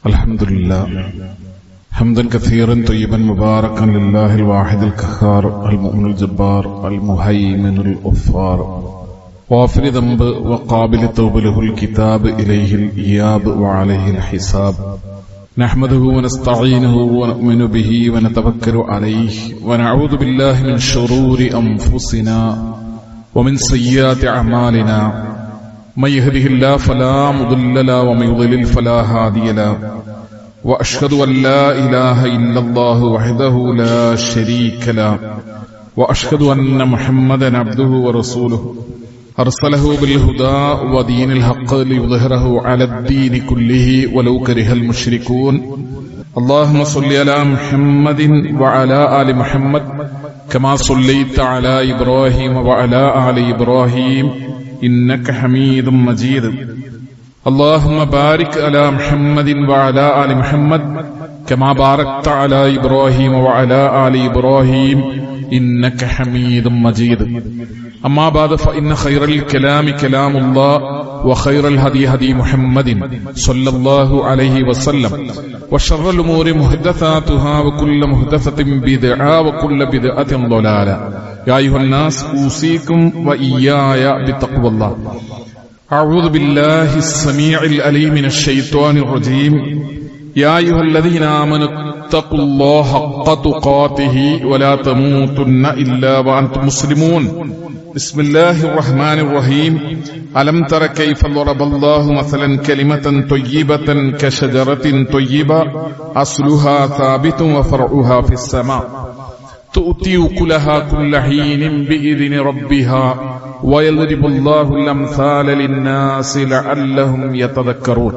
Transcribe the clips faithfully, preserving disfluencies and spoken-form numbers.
الحمد لله حمدا كثيرا طيبا مباركا لله الواحد القهار المؤمن الجبار المهيمن الغفار غافر ذنب وقابل التوب له الكتاب إليه الإياب وعليه الحساب نحمده ونستعينه ونؤمن به ونتوكل عليه ونعوذ بالله من شرور أنفسنا ومن سيئات أعمالنا من يهده الله فلا مضل له ومن يضلل فلا هادي له وأشهد أن لا إله إلا الله وحده لا شريك له وأشهد أن محمدا عبده ورسوله أرسله بالهدى ودين الحق ليظهره على الدين كله ولو كره المشركون اللهم صل على محمد وعلى آل محمد كما صليت على إبراهيم وعلى آل إبراهيم إنك حميد مجيد اللهم بارك على محمد وعلى آل محمد كما باركت على إبراهيم وعلى آل إبراهيم إنك حميد مجيد أما بعد فإن خير الكلام كلام الله وخير الهدي هدي محمد صلى الله عليه وسلم وشر الأمور محدثاتها وكل محدثة بدعة وكل بدعة ضلالة يا أيها الناس أوصيكم وإياي بتقوى الله أعوذ بالله السميع العليم من الشيطان الرجيم يا أيها الذين آمنوا اتقوا الله حق تقاته ولا تموتن إلا وأنتم مسلمون بسم الله الرحمن الرحيم ألم تر كيف ضرب الله مثلا كلمة طيبة كشجرة طيبة أصلها ثابت وفرعها في السماء تؤتي أكلها كل حين بإذن ربها ويضرب الله الأمثال للناس لعلهم يتذكرون.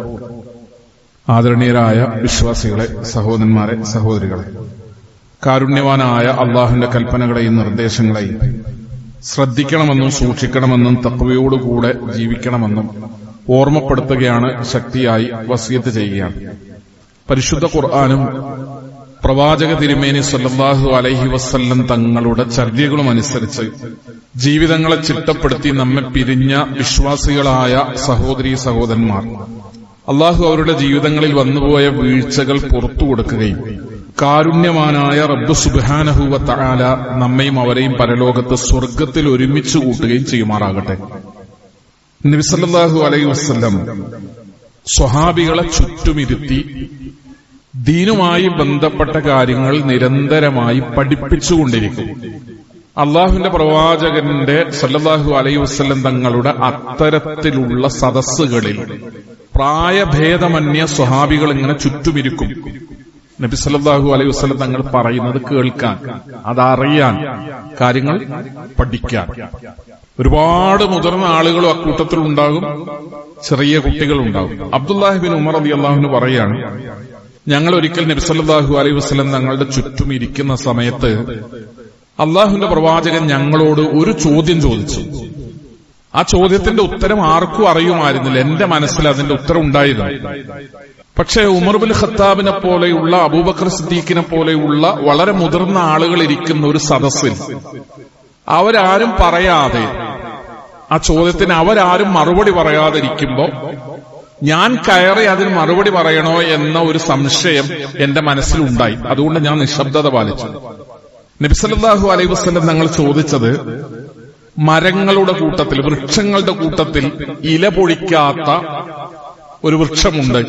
ആദരണീയരായ വിശ്വാസികളെ, സഹോദരന്മാരെ, സഹോദരികളെ, കാരുണ്യവാനായ അള്ളാഹുവിന്റെ കൽപ്പനകളെയും നിർദ്ദേശങ്ങളെയും ശ്രദ്ധിക്കണമെന്നും സൂക്ഷിക്കണമെന്നും തഖ്വയോടുകൂടെ ജീവിക്കണമെന്നും ഓർമ്മപ്പെടുത്തുകയാണ്, ശക്തിയായി വസിയത്ത് ചെയ്യുകയാണ്. പരിശുദ്ധ ഖുർആനും പ്രവാചക തിരുമേനി സല്ലല്ലാഹു അലൈഹി വസല്ലം തങ്ങളുടെ ചര്യകളും അനുസരിച്ച് ജീവിതങ്ങളെ ചിട്ടപ്പെടുത്തി നമ്മെ പിരിഞ്ഞ വിശ്വാസികളായ സഹോദരീ സഹോദരന്മാർ അള്ളാഹു അവരുടെ ജീവിതങ്ങളിൽ വന്നുപോയ വീഴ്ചകൾ പുറത്തു കൊടുക്കുകയും കാരുണ്യവാനായ റബ്ബ് സുബ്ഹാനഹു വ തആല നമ്മയും അവരെയും പരലോകത്ത് സ്വർഗത്തിൽ ഒരുമിച്ച് കൂട്ടുകയും ചെയ്യുമാറാകട്ടെ. നബി സല്ലല്ലാഹു അലൈഹി വസല്ലം സ്വഹാബികളെ ചുറ്റുമിരുത്തി ദീനുമായി ബന്ധപ്പെട്ട കാര്യങ്ങൾ നിരന്തരമായി പഠിപ്പിച്ചുകൊണ്ടിരിക്കും. അള്ളാഹുവിന്റെ പ്രവാചകന്റെ സല്ലല്ലാഹു അലൈഹി വസല്ലം തങ്ങളുടെ അത്തരത്തിലുള്ള സദസ്സുകളിൽ പ്രായഭേദമന്യ സ്വഹാബികൾ ഇങ്ങനെ ചുറ്റുമിരിക്കും. നബി സല്ലല്ലാഹു അലൈഹി വസല്ലം തങ്ങൾ പറയുന്നത് കേൾക്കാൻ, അതറിയാൻ, കാര്യങ്ങൾ പഠിക്കാൻ. ഒരുപാട് മുതിർന്ന ആളുകളും അക്കൂട്ടത്തിൽ ഉണ്ടാകും, ചെറിയ കുട്ടികളുണ്ടാകും. അബ്ദുല്ലാഹി ബിൻ ഉമർ റളിയല്ലാഹു അൻഹു പറയാണ്, ഞങ്ങൾ ഒരിക്കൽ നബി സല്ലല്ലാഹു അലൈഹി വസല്ലം തങ്ങളുടെ ചുറ്റും ഇരിക്കുന്ന സമയത്ത് അള്ളാഹുവിന്റെ പ്രവാചകൻ ഞങ്ങളോട് ഒരു ചോദ്യം ചോദിച്ചു. ആ ചോദ്യത്തിന്റെ ഉത്തരം ആർക്കും അറിയുമായിരുന്നില്ല. എന്റെ മനസ്സിൽ അതിന്റെ ഉത്തരം ഉണ്ടായിരുന്നു. പക്ഷേ ഉമർ ബിൻ ഖത്താബിനെ പോലെയുള്ള, അബൂബക്കർ സിദ്ദീഖിനെ പോലെയുള്ള വളരെ മുതിർന്ന ആളുകൾ ഇരിക്കുന്ന ഒരു സദസ്സിൽ അവരാരും പറയാതെ, ആ ചോദ്യത്തിന് അവരാരും മറുപടി പറയാതിരിക്കുമ്പോ ഞാൻ കയറി അതിന് മറുപടി പറയണോ എന്ന ഒരു സംശയം എന്റെ മനസ്സിലുണ്ടായി. അതുകൊണ്ട് ഞാൻ നിശബ്ദത പാലിച്ചു. നബി സല്ലല്ലാഹു അലൈഹി വസല്ലം തങ്ങൾ ചോദിച്ചത്, മരങ്ങളുടെ കൂട്ടത്തിൽ, വൃക്ഷങ്ങളുടെ കൂട്ടത്തിൽ ഇല പൊഴിക്കാത്ത ഒരു വൃക്ഷമുണ്ട്,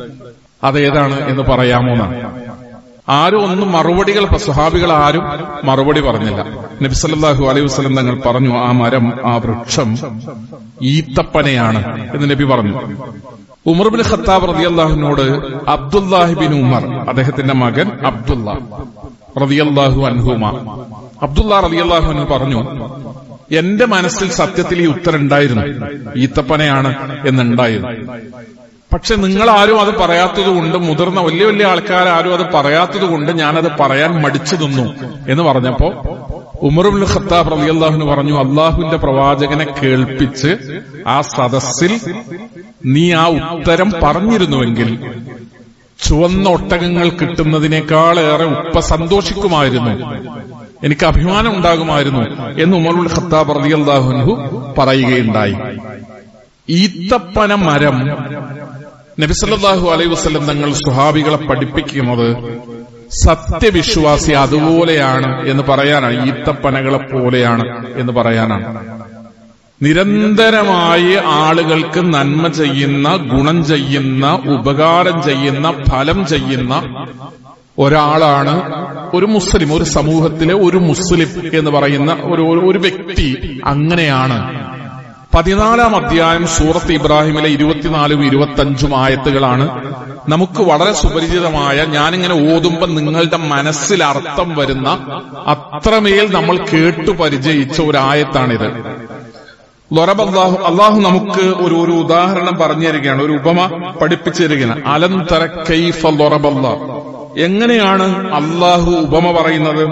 അതേതാണ് എന്ന് പറയാമോ എന്നാണ്. ആരും ഒന്നും മറുപടികൾ, സ്വഹാബികൾ ആരും മറുപടി പറഞ്ഞില്ല. നബി സല്ലല്ലാഹു അലൈഹി വസല്ലം തങ്ങൾ പറഞ്ഞു, ആ മരം, ആ വൃക്ഷം ഈത്തപ്പനയാണ് എന്ന് നബി പറഞ്ഞു. ഉമർ ബിൻ ഖത്താബ് റളിയല്ലാഹുവിനോട് അബ്ദുല്ലാഹി ബിൻ ഉമർ, അദ്ദേഹത്തിന്റെ മകൻ അബ്ദുല്ല റളിയല്ലാഹു അൻഹുമ, അബ്ദുല്ല റളിയല്ലാഹു അൻഹു പറഞ്ഞു, എന്റെ മനസ്സിൽ സത്യത്തിൽ ഈ ഉത്തരം ഉണ്ടായിരുന്നു, ഈത്തപ്പനയാണ് എന്നുണ്ടായിരുന്നു. പക്ഷെ നിങ്ങളാരും അത് പറയാത്തത് കൊണ്ട്, മുതിർന്ന വലിയ വലിയ ആൾക്കാരും അത് പറയാത്തത് കൊണ്ട് ഞാനത് പറയാൻ മടിച്ചു നിന്നു എന്ന് പറഞ്ഞപ്പോ ഉമർ ഇബ്നുൽ ഖത്താബ് റളിയല്ലാഹു അൻഹു പറഞ്ഞു, അള്ളാഹുവിന്റെ പ്രവാചകനെ കേൾപ്പിച്ച് ആ സദസ്സിൽ നീ ആ ഉത്തരം പറഞ്ഞിരുന്നുവെങ്കിൽ ചുവന്ന ഒട്ടകങ്ങൾ കിട്ടുന്നതിനേക്കാളേറെ ഉപ്പ സന്തോഷിക്കുമായിരുന്നു, എനിക്ക് അഭിമാനം ഉണ്ടാകുമായിരുന്നു എന്ന് ഉമർ ഇബ്നുൽ ഖത്താബ് റളിയല്ലാഹു അൻഹു പറയുകയുണ്ടായി. ഈത്തപ്പന മരം നബി സല്ലല്ലാഹു അലൈഹി വസല്ലം തങ്ങൾ സ്വഹാബികളെ പഠിപ്പിക്കുന്നത് സത്യവിശ്വാസി അതുപോലെയാണ് എന്ന് പറയാനാണ്, ഈത്തപ്പനകളെ പോലെയാണ് എന്ന് പറയാനാണ്. നിരന്തരമായി ആളുകൾക്ക് നന്മ ചെയ്യുന്ന, ഗുണം ചെയ്യുന്ന, ഉപകാരം ചെയ്യുന്ന, ഫലം ചെയ്യുന്ന ഒരാളാണ് ഒരു മുസ്ലിം. ഒരു സമൂഹത്തിലെ ഒരു മുസ്ലിം എന്ന് പറയുന്ന ഒരു ഒരു വ്യക്തി അങ്ങനെയാണ്. പതിനാലാം അധ്യായം സൂറത്ത് ഇബ്രാഹിമിലെ ഇരുപത്തിനാലും ഇരുപത്തഞ്ചും ആയത്തുകളാണ് നമുക്ക് വളരെ സുപരിചിതമായ, ഞാനിങ്ങനെ ഓതുമ്പോൾ നിങ്ങളുടെ മനസ്സിൽ അർത്ഥം വരുന്ന അത്രമേൽ നമ്മൾ കേട്ടു പരിചയിച്ച ഒരു ആയത്താണിത്. ലൊറബല്ലാഹു, അള്ളാഹു നമുക്ക് ഒരു ഒരു ഉദാഹരണം പറഞ്ഞു തരികയാണ്, ഒരു ഉപമ പഠിപ്പിച്ചു തരികയാണ്. അലം തര കൈഫ ലൊറബല്ലാഹ്, എങ്ങനെയാണ് അള്ളാഹു ഉപമ പറയുന്നത്?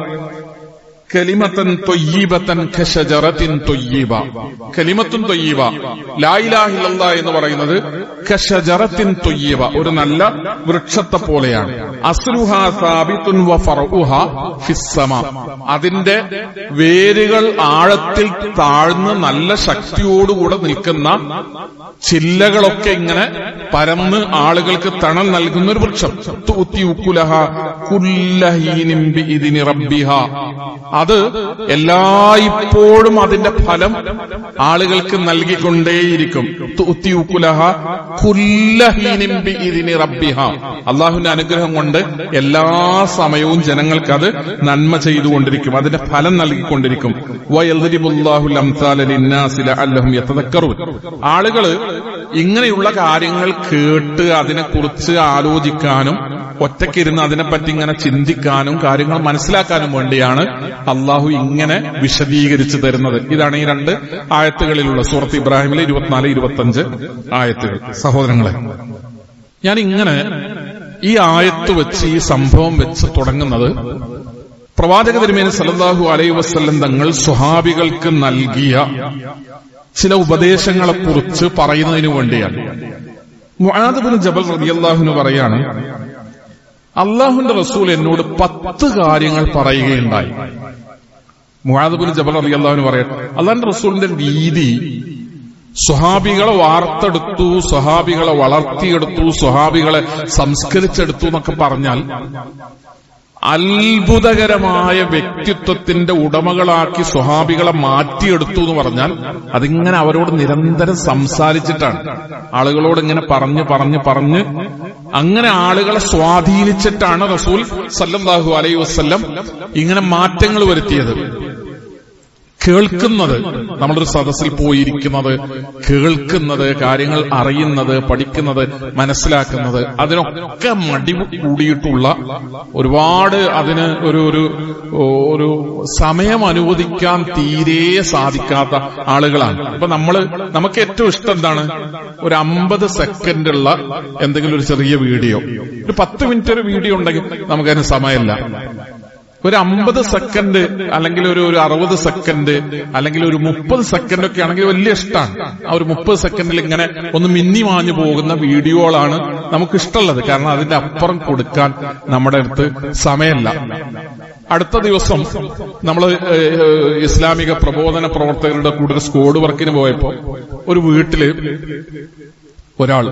കലിമത്തൻ ത്വയ്യിബത്തൻ കശജറത്തിൻ ത്വയ്യിബ. കലിമത്തുൻ ത്വയ്യിബ, ലാ ഇലാഹ ഇല്ലല്ലാഹ് എന്ന് പറയുന്നത് കശജറത്തിൻ ത്വയ്യിബ, ഒരു നല്ല വൃക്ഷത്തെ പോലെയാണ്. അസ്ലുഹാ സാബിത്തുൻ വ ഫർഉഹാ ഫിസ്സമാ, അതിന്റെ വേരുകൾ ആഴത്തിൽ താഴ്ന്ന് നല്ല ശക്തിയോടുകൂടെ നിൽക്കുന്ന ചില്ലകളൊക്കെ ഇങ്ങനെ പരന്ന് ആളുകൾക്ക് തണൽ നൽകുന്ന ഒരു വൃക്ഷം. തുഅതി ഉകുലഹ കുല്ലഹീനിൻ ബിഇദ്നി റബ്ബിഹാ, അത് എല്ലായ്പ്പോഴും അതിന്റെ ഫലം ആളുകൾക്ക് നൽകിക്കൊണ്ടേയിരിക്കും. തുഅതി ഉകുലഹ കുല്ലഹീനിൻ ബിഇദ്നി റബ്ബിഹാ, അല്ലാഹുവിന്റെ അനുഗ്രഹം കൊണ്ട് എല്ലാ സമയവും ജനങ്ങൾക്ക് അത് നന്മ ചെയ്തുകൊണ്ടിരിക്കും, അതിന്റെ ഫലം നൽകിക്കൊണ്ടിരിക്കും. വയദ്രിബുല്ലാഹുൽ അംസാല ലിന്നാസി ലഅല്ലഹും യതദക്കറൂൻ, ആളുകള് ഇങ്ങനെയുള്ള കാര്യങ്ങൾ കേട്ട് അതിനെക്കുറിച്ച് ആലോചിക്കാനും ഒറ്റയ്ക്കിരുന്ന് അതിനെപ്പറ്റി ഇങ്ങനെ ചിന്തിക്കാനും കാര്യങ്ങൾ മനസ്സിലാക്കാനും വേണ്ടിയാണ് അള്ളാഹു ഇങ്ങനെ വിശദീകരിച്ചു തരുന്നത്. ഇതാണ് ഈ രണ്ട് ആയത്തുകളിലുള്ള സൂറത്ത് ഇബ്രാഹിമിലെ ഇരുപത്തിനാല് ഇരുപത്തിയഞ്ച് ആയത്തുകൾ. സഹോദരങ്ങളെ, ഞാൻ ഇങ്ങനെ ഈ ആയത്ത് വെച്ച്, ഈ സംഭവം വെച്ച് തുടങ്ങുന്നത് പ്രവാചക തിരുമേനി സല്ലല്ലാഹു അലൈഹി വസല്ലം തങ്ങൾ സ്വഹാബികൾക്ക് നൽകിയ ചില ഉപദേശങ്ങളെക്കുറിച്ച് പറയുന്നതിനു വേണ്ടിയാണ്. മുആദ് ഇബ്നു ജബൽ റളിയല്ലാഹു അൻഹു പറയാണ്, അള്ളാഹുവിന്റെ റസൂൽ എന്നോട് പത്ത് കാര്യങ്ങൾ പറയുകയുണ്ടായി. മുആദ് ഇബ്നു ജബൽ റളിയല്ലാഹു അൻഹു പറയാണ്, അള്ളാഹുവിന്റെ റസൂലിന്റെ രീതി സ്വഹാബികളെ വാർത്തെടുത്തു, സ്വഹാബികളെ വളർത്തിയെടുത്തു, സ്വഹാബികളെ സംസ്കരിച്ചെടുത്തു എന്നൊക്കെ പറഞ്ഞാൽ അത്ഭുതകരമായ വ്യക്തിത്വത്തിന്റെ ഉടമകളാക്കി സ്വഹാബികളെ മാറ്റിയെടുത്തു എന്ന് പറഞ്ഞാൽ അതിങ്ങനെ അവരോട് നിരന്തരം സംസാരിച്ചിട്ടാണ്, ആളുകളോട് ഇങ്ങനെ പറഞ്ഞു പറഞ്ഞു പറഞ്ഞ് അങ്ങനെ ആളുകളെ സ്വാധീനിച്ചിട്ടാണ് റസൂൽ സല്ലല്ലാഹു അലൈഹി വസല്ലം ഇങ്ങനെ മാറ്റങ്ങൾ വരുത്തിയത്. കേൾക്കുന്നത്, നമ്മളൊരു സദസ്സിൽ പോയിരിക്കുന്നത്, കേൾക്കുന്നത്, കാര്യങ്ങൾ അറിയുന്നത്, പഠിക്കുന്നത്, മനസ്സിലാക്കുന്നത്, അതിനൊക്കെ മടി കൂടിയിട്ടുള്ള ഒരുപാട്, അതിന് ഒരു ഒരു ഒരു സമയം അനുവദിക്കാൻ തീരെ സാധിക്കാത്ത ആളുകളാണ്. അപ്പൊ നമ്മള് നമുക്ക് ഏറ്റവും ഇഷ്ടം എന്താണ്? ഒരു അമ്പത് സെക്കൻഡുള്ള എന്തെങ്കിലും ഒരു ചെറിയ വീഡിയോ, ഒരു പത്ത് മിനിറ്റ് ഒരു വീഡിയോ ഉണ്ടെങ്കിൽ നമുക്കതിന് സമയമില്ല. ഒരു അമ്പത് സെക്കൻഡ് അല്ലെങ്കിൽ ഒരു ഒരു അറുപത് സെക്കൻഡ് അല്ലെങ്കിൽ ഒരു മുപ്പത് സെക്കൻഡ് ഒക്കെ ആണെങ്കിൽ വലിയ ഇഷ്ടമാണ്. ആ ഒരു മുപ്പത് സെക്കൻഡിൽ ഇങ്ങനെ ഒന്ന് മിന്നി മാഞ്ഞു പോകുന്ന വീഡിയോകളാണ് നമുക്ക് ഇഷ്ടമുള്ളത്. കാരണം അതിന്റെ അപ്പുറം കൊടുക്കാൻ നമ്മുടെ അടുത്ത് സമയമല്ല. അടുത്ത ദിവസം നമ്മൾ ഇസ്ലാമിക പ്രബോധന പ്രവർത്തകരുടെ കൂടെ ഒരു സ്ക്വാഡ് വർക്കിന് പോയപ്പോ ഒരു വീട്ടില് ഒരാൾ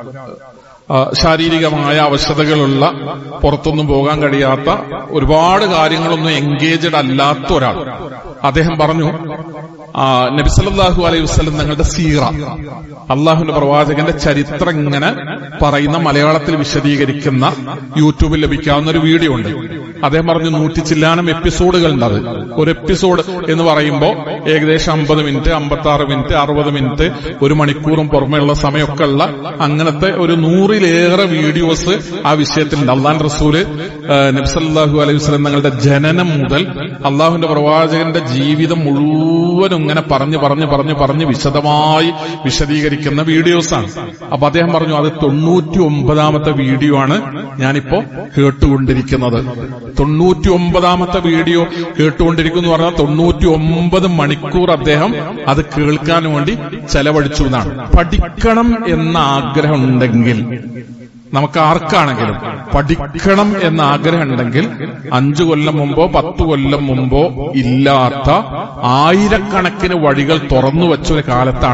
ശാരീരികമായ അവശതകളുള്ള, പുറത്തൊന്നും പോകാൻ കഴിയാത്ത, ഒരുപാട് കാര്യങ്ങളൊന്നും എൻഗേജഡ് അല്ലാത്ത ഒരാൾ, അദ്ദേഹം പറഞ്ഞു, നബി സല്ലല്ലാഹു അലൈഹി വസല്ലം തങ്ങളുടെ സീറ, അള്ളാഹുവിന്റെ പ്രവാചകന്റെ ചരിത്രം ഇങ്ങനെ പറയുന്ന, മലയാളത്തിൽ വിശദീകരിക്കുന്ന യൂട്യൂബിൽ ലഭിക്കാവുന്ന ഒരു വീഡിയോ ഉണ്ട്. അദ്ദേഹം പറഞ്ഞു നൂറ്റി ചില്ലാനം എപ്പിസോഡുകൾ ഉണ്ട്. അത് ഒരു എപ്പിസോഡ് എന്ന് പറയുമ്പോൾ ഏകദേശം അമ്പത് മിനിറ്റ്, അമ്പത്തി ആറ് മിനിറ്റ്, അറുപത് മിനിറ്റ്, ഒരു മണിക്കൂറും പുറമെയുള്ള സമയമൊക്കെ ഉള്ള അങ്ങനത്തെ ഒരു നൂറിലേറെ വീഡിയോസ് ആ വിഷയത്തിലുണ്ട്. അള്ളാഹുവിന്റെ റസൂല് നബി സല്ലല്ലാഹു അലൈഹി വസല്ലം തങ്ങളുടെ ജനനം മുതൽ അള്ളാഹുവിന്റെ പ്രവാചകന്റെ ജീവിതം മുഴുവനും ഇങ്ങനെ പറഞ്ഞു പറഞ്ഞു പറഞ്ഞു പറഞ്ഞ് വിശദമായി വിശദീകരിക്കുന്ന വീഡിയോസാണ്. അപ്പൊ അദ്ദേഹം പറഞ്ഞു, അത് തൊണ്ണൂറ്റി ഒമ്പതാമത്തെ വീഡിയോ ആണ് ഞാനിപ്പോ കേട്ടുകൊണ്ടിരിക്കുന്നത്. തൊണ്ണൂറ്റി ഒമ്പതാമത്തെ വീഡിയോ കേട്ടുകൊണ്ടിരിക്കുന്നു എന്ന് പറഞ്ഞാൽ തൊണ്ണൂറ്റി ഒമ്പത് മണിക്കൂർ അദ്ദേഹം അത് കേൾക്കാൻ വേണ്ടി ചെലവഴിച്ചു എന്നാണ്. പഠിക്കണം എന്ന ആഗ്രഹം ഉണ്ടെങ്കിൽ, നമുക്ക് ആർക്കാണെങ്കിലും പഠിക്കണം എന്ന ആഗ്രഹം ഉണ്ടെങ്കിൽ, അഞ്ചു കൊല്ലം മുമ്പോ പത്തു കൊല്ലം മുമ്പോ ഇല്ലാത്ത ആയിരക്കണക്കിന് വഴികൾ തുറന്നു വെച്ചൊരു കാലത്താണ്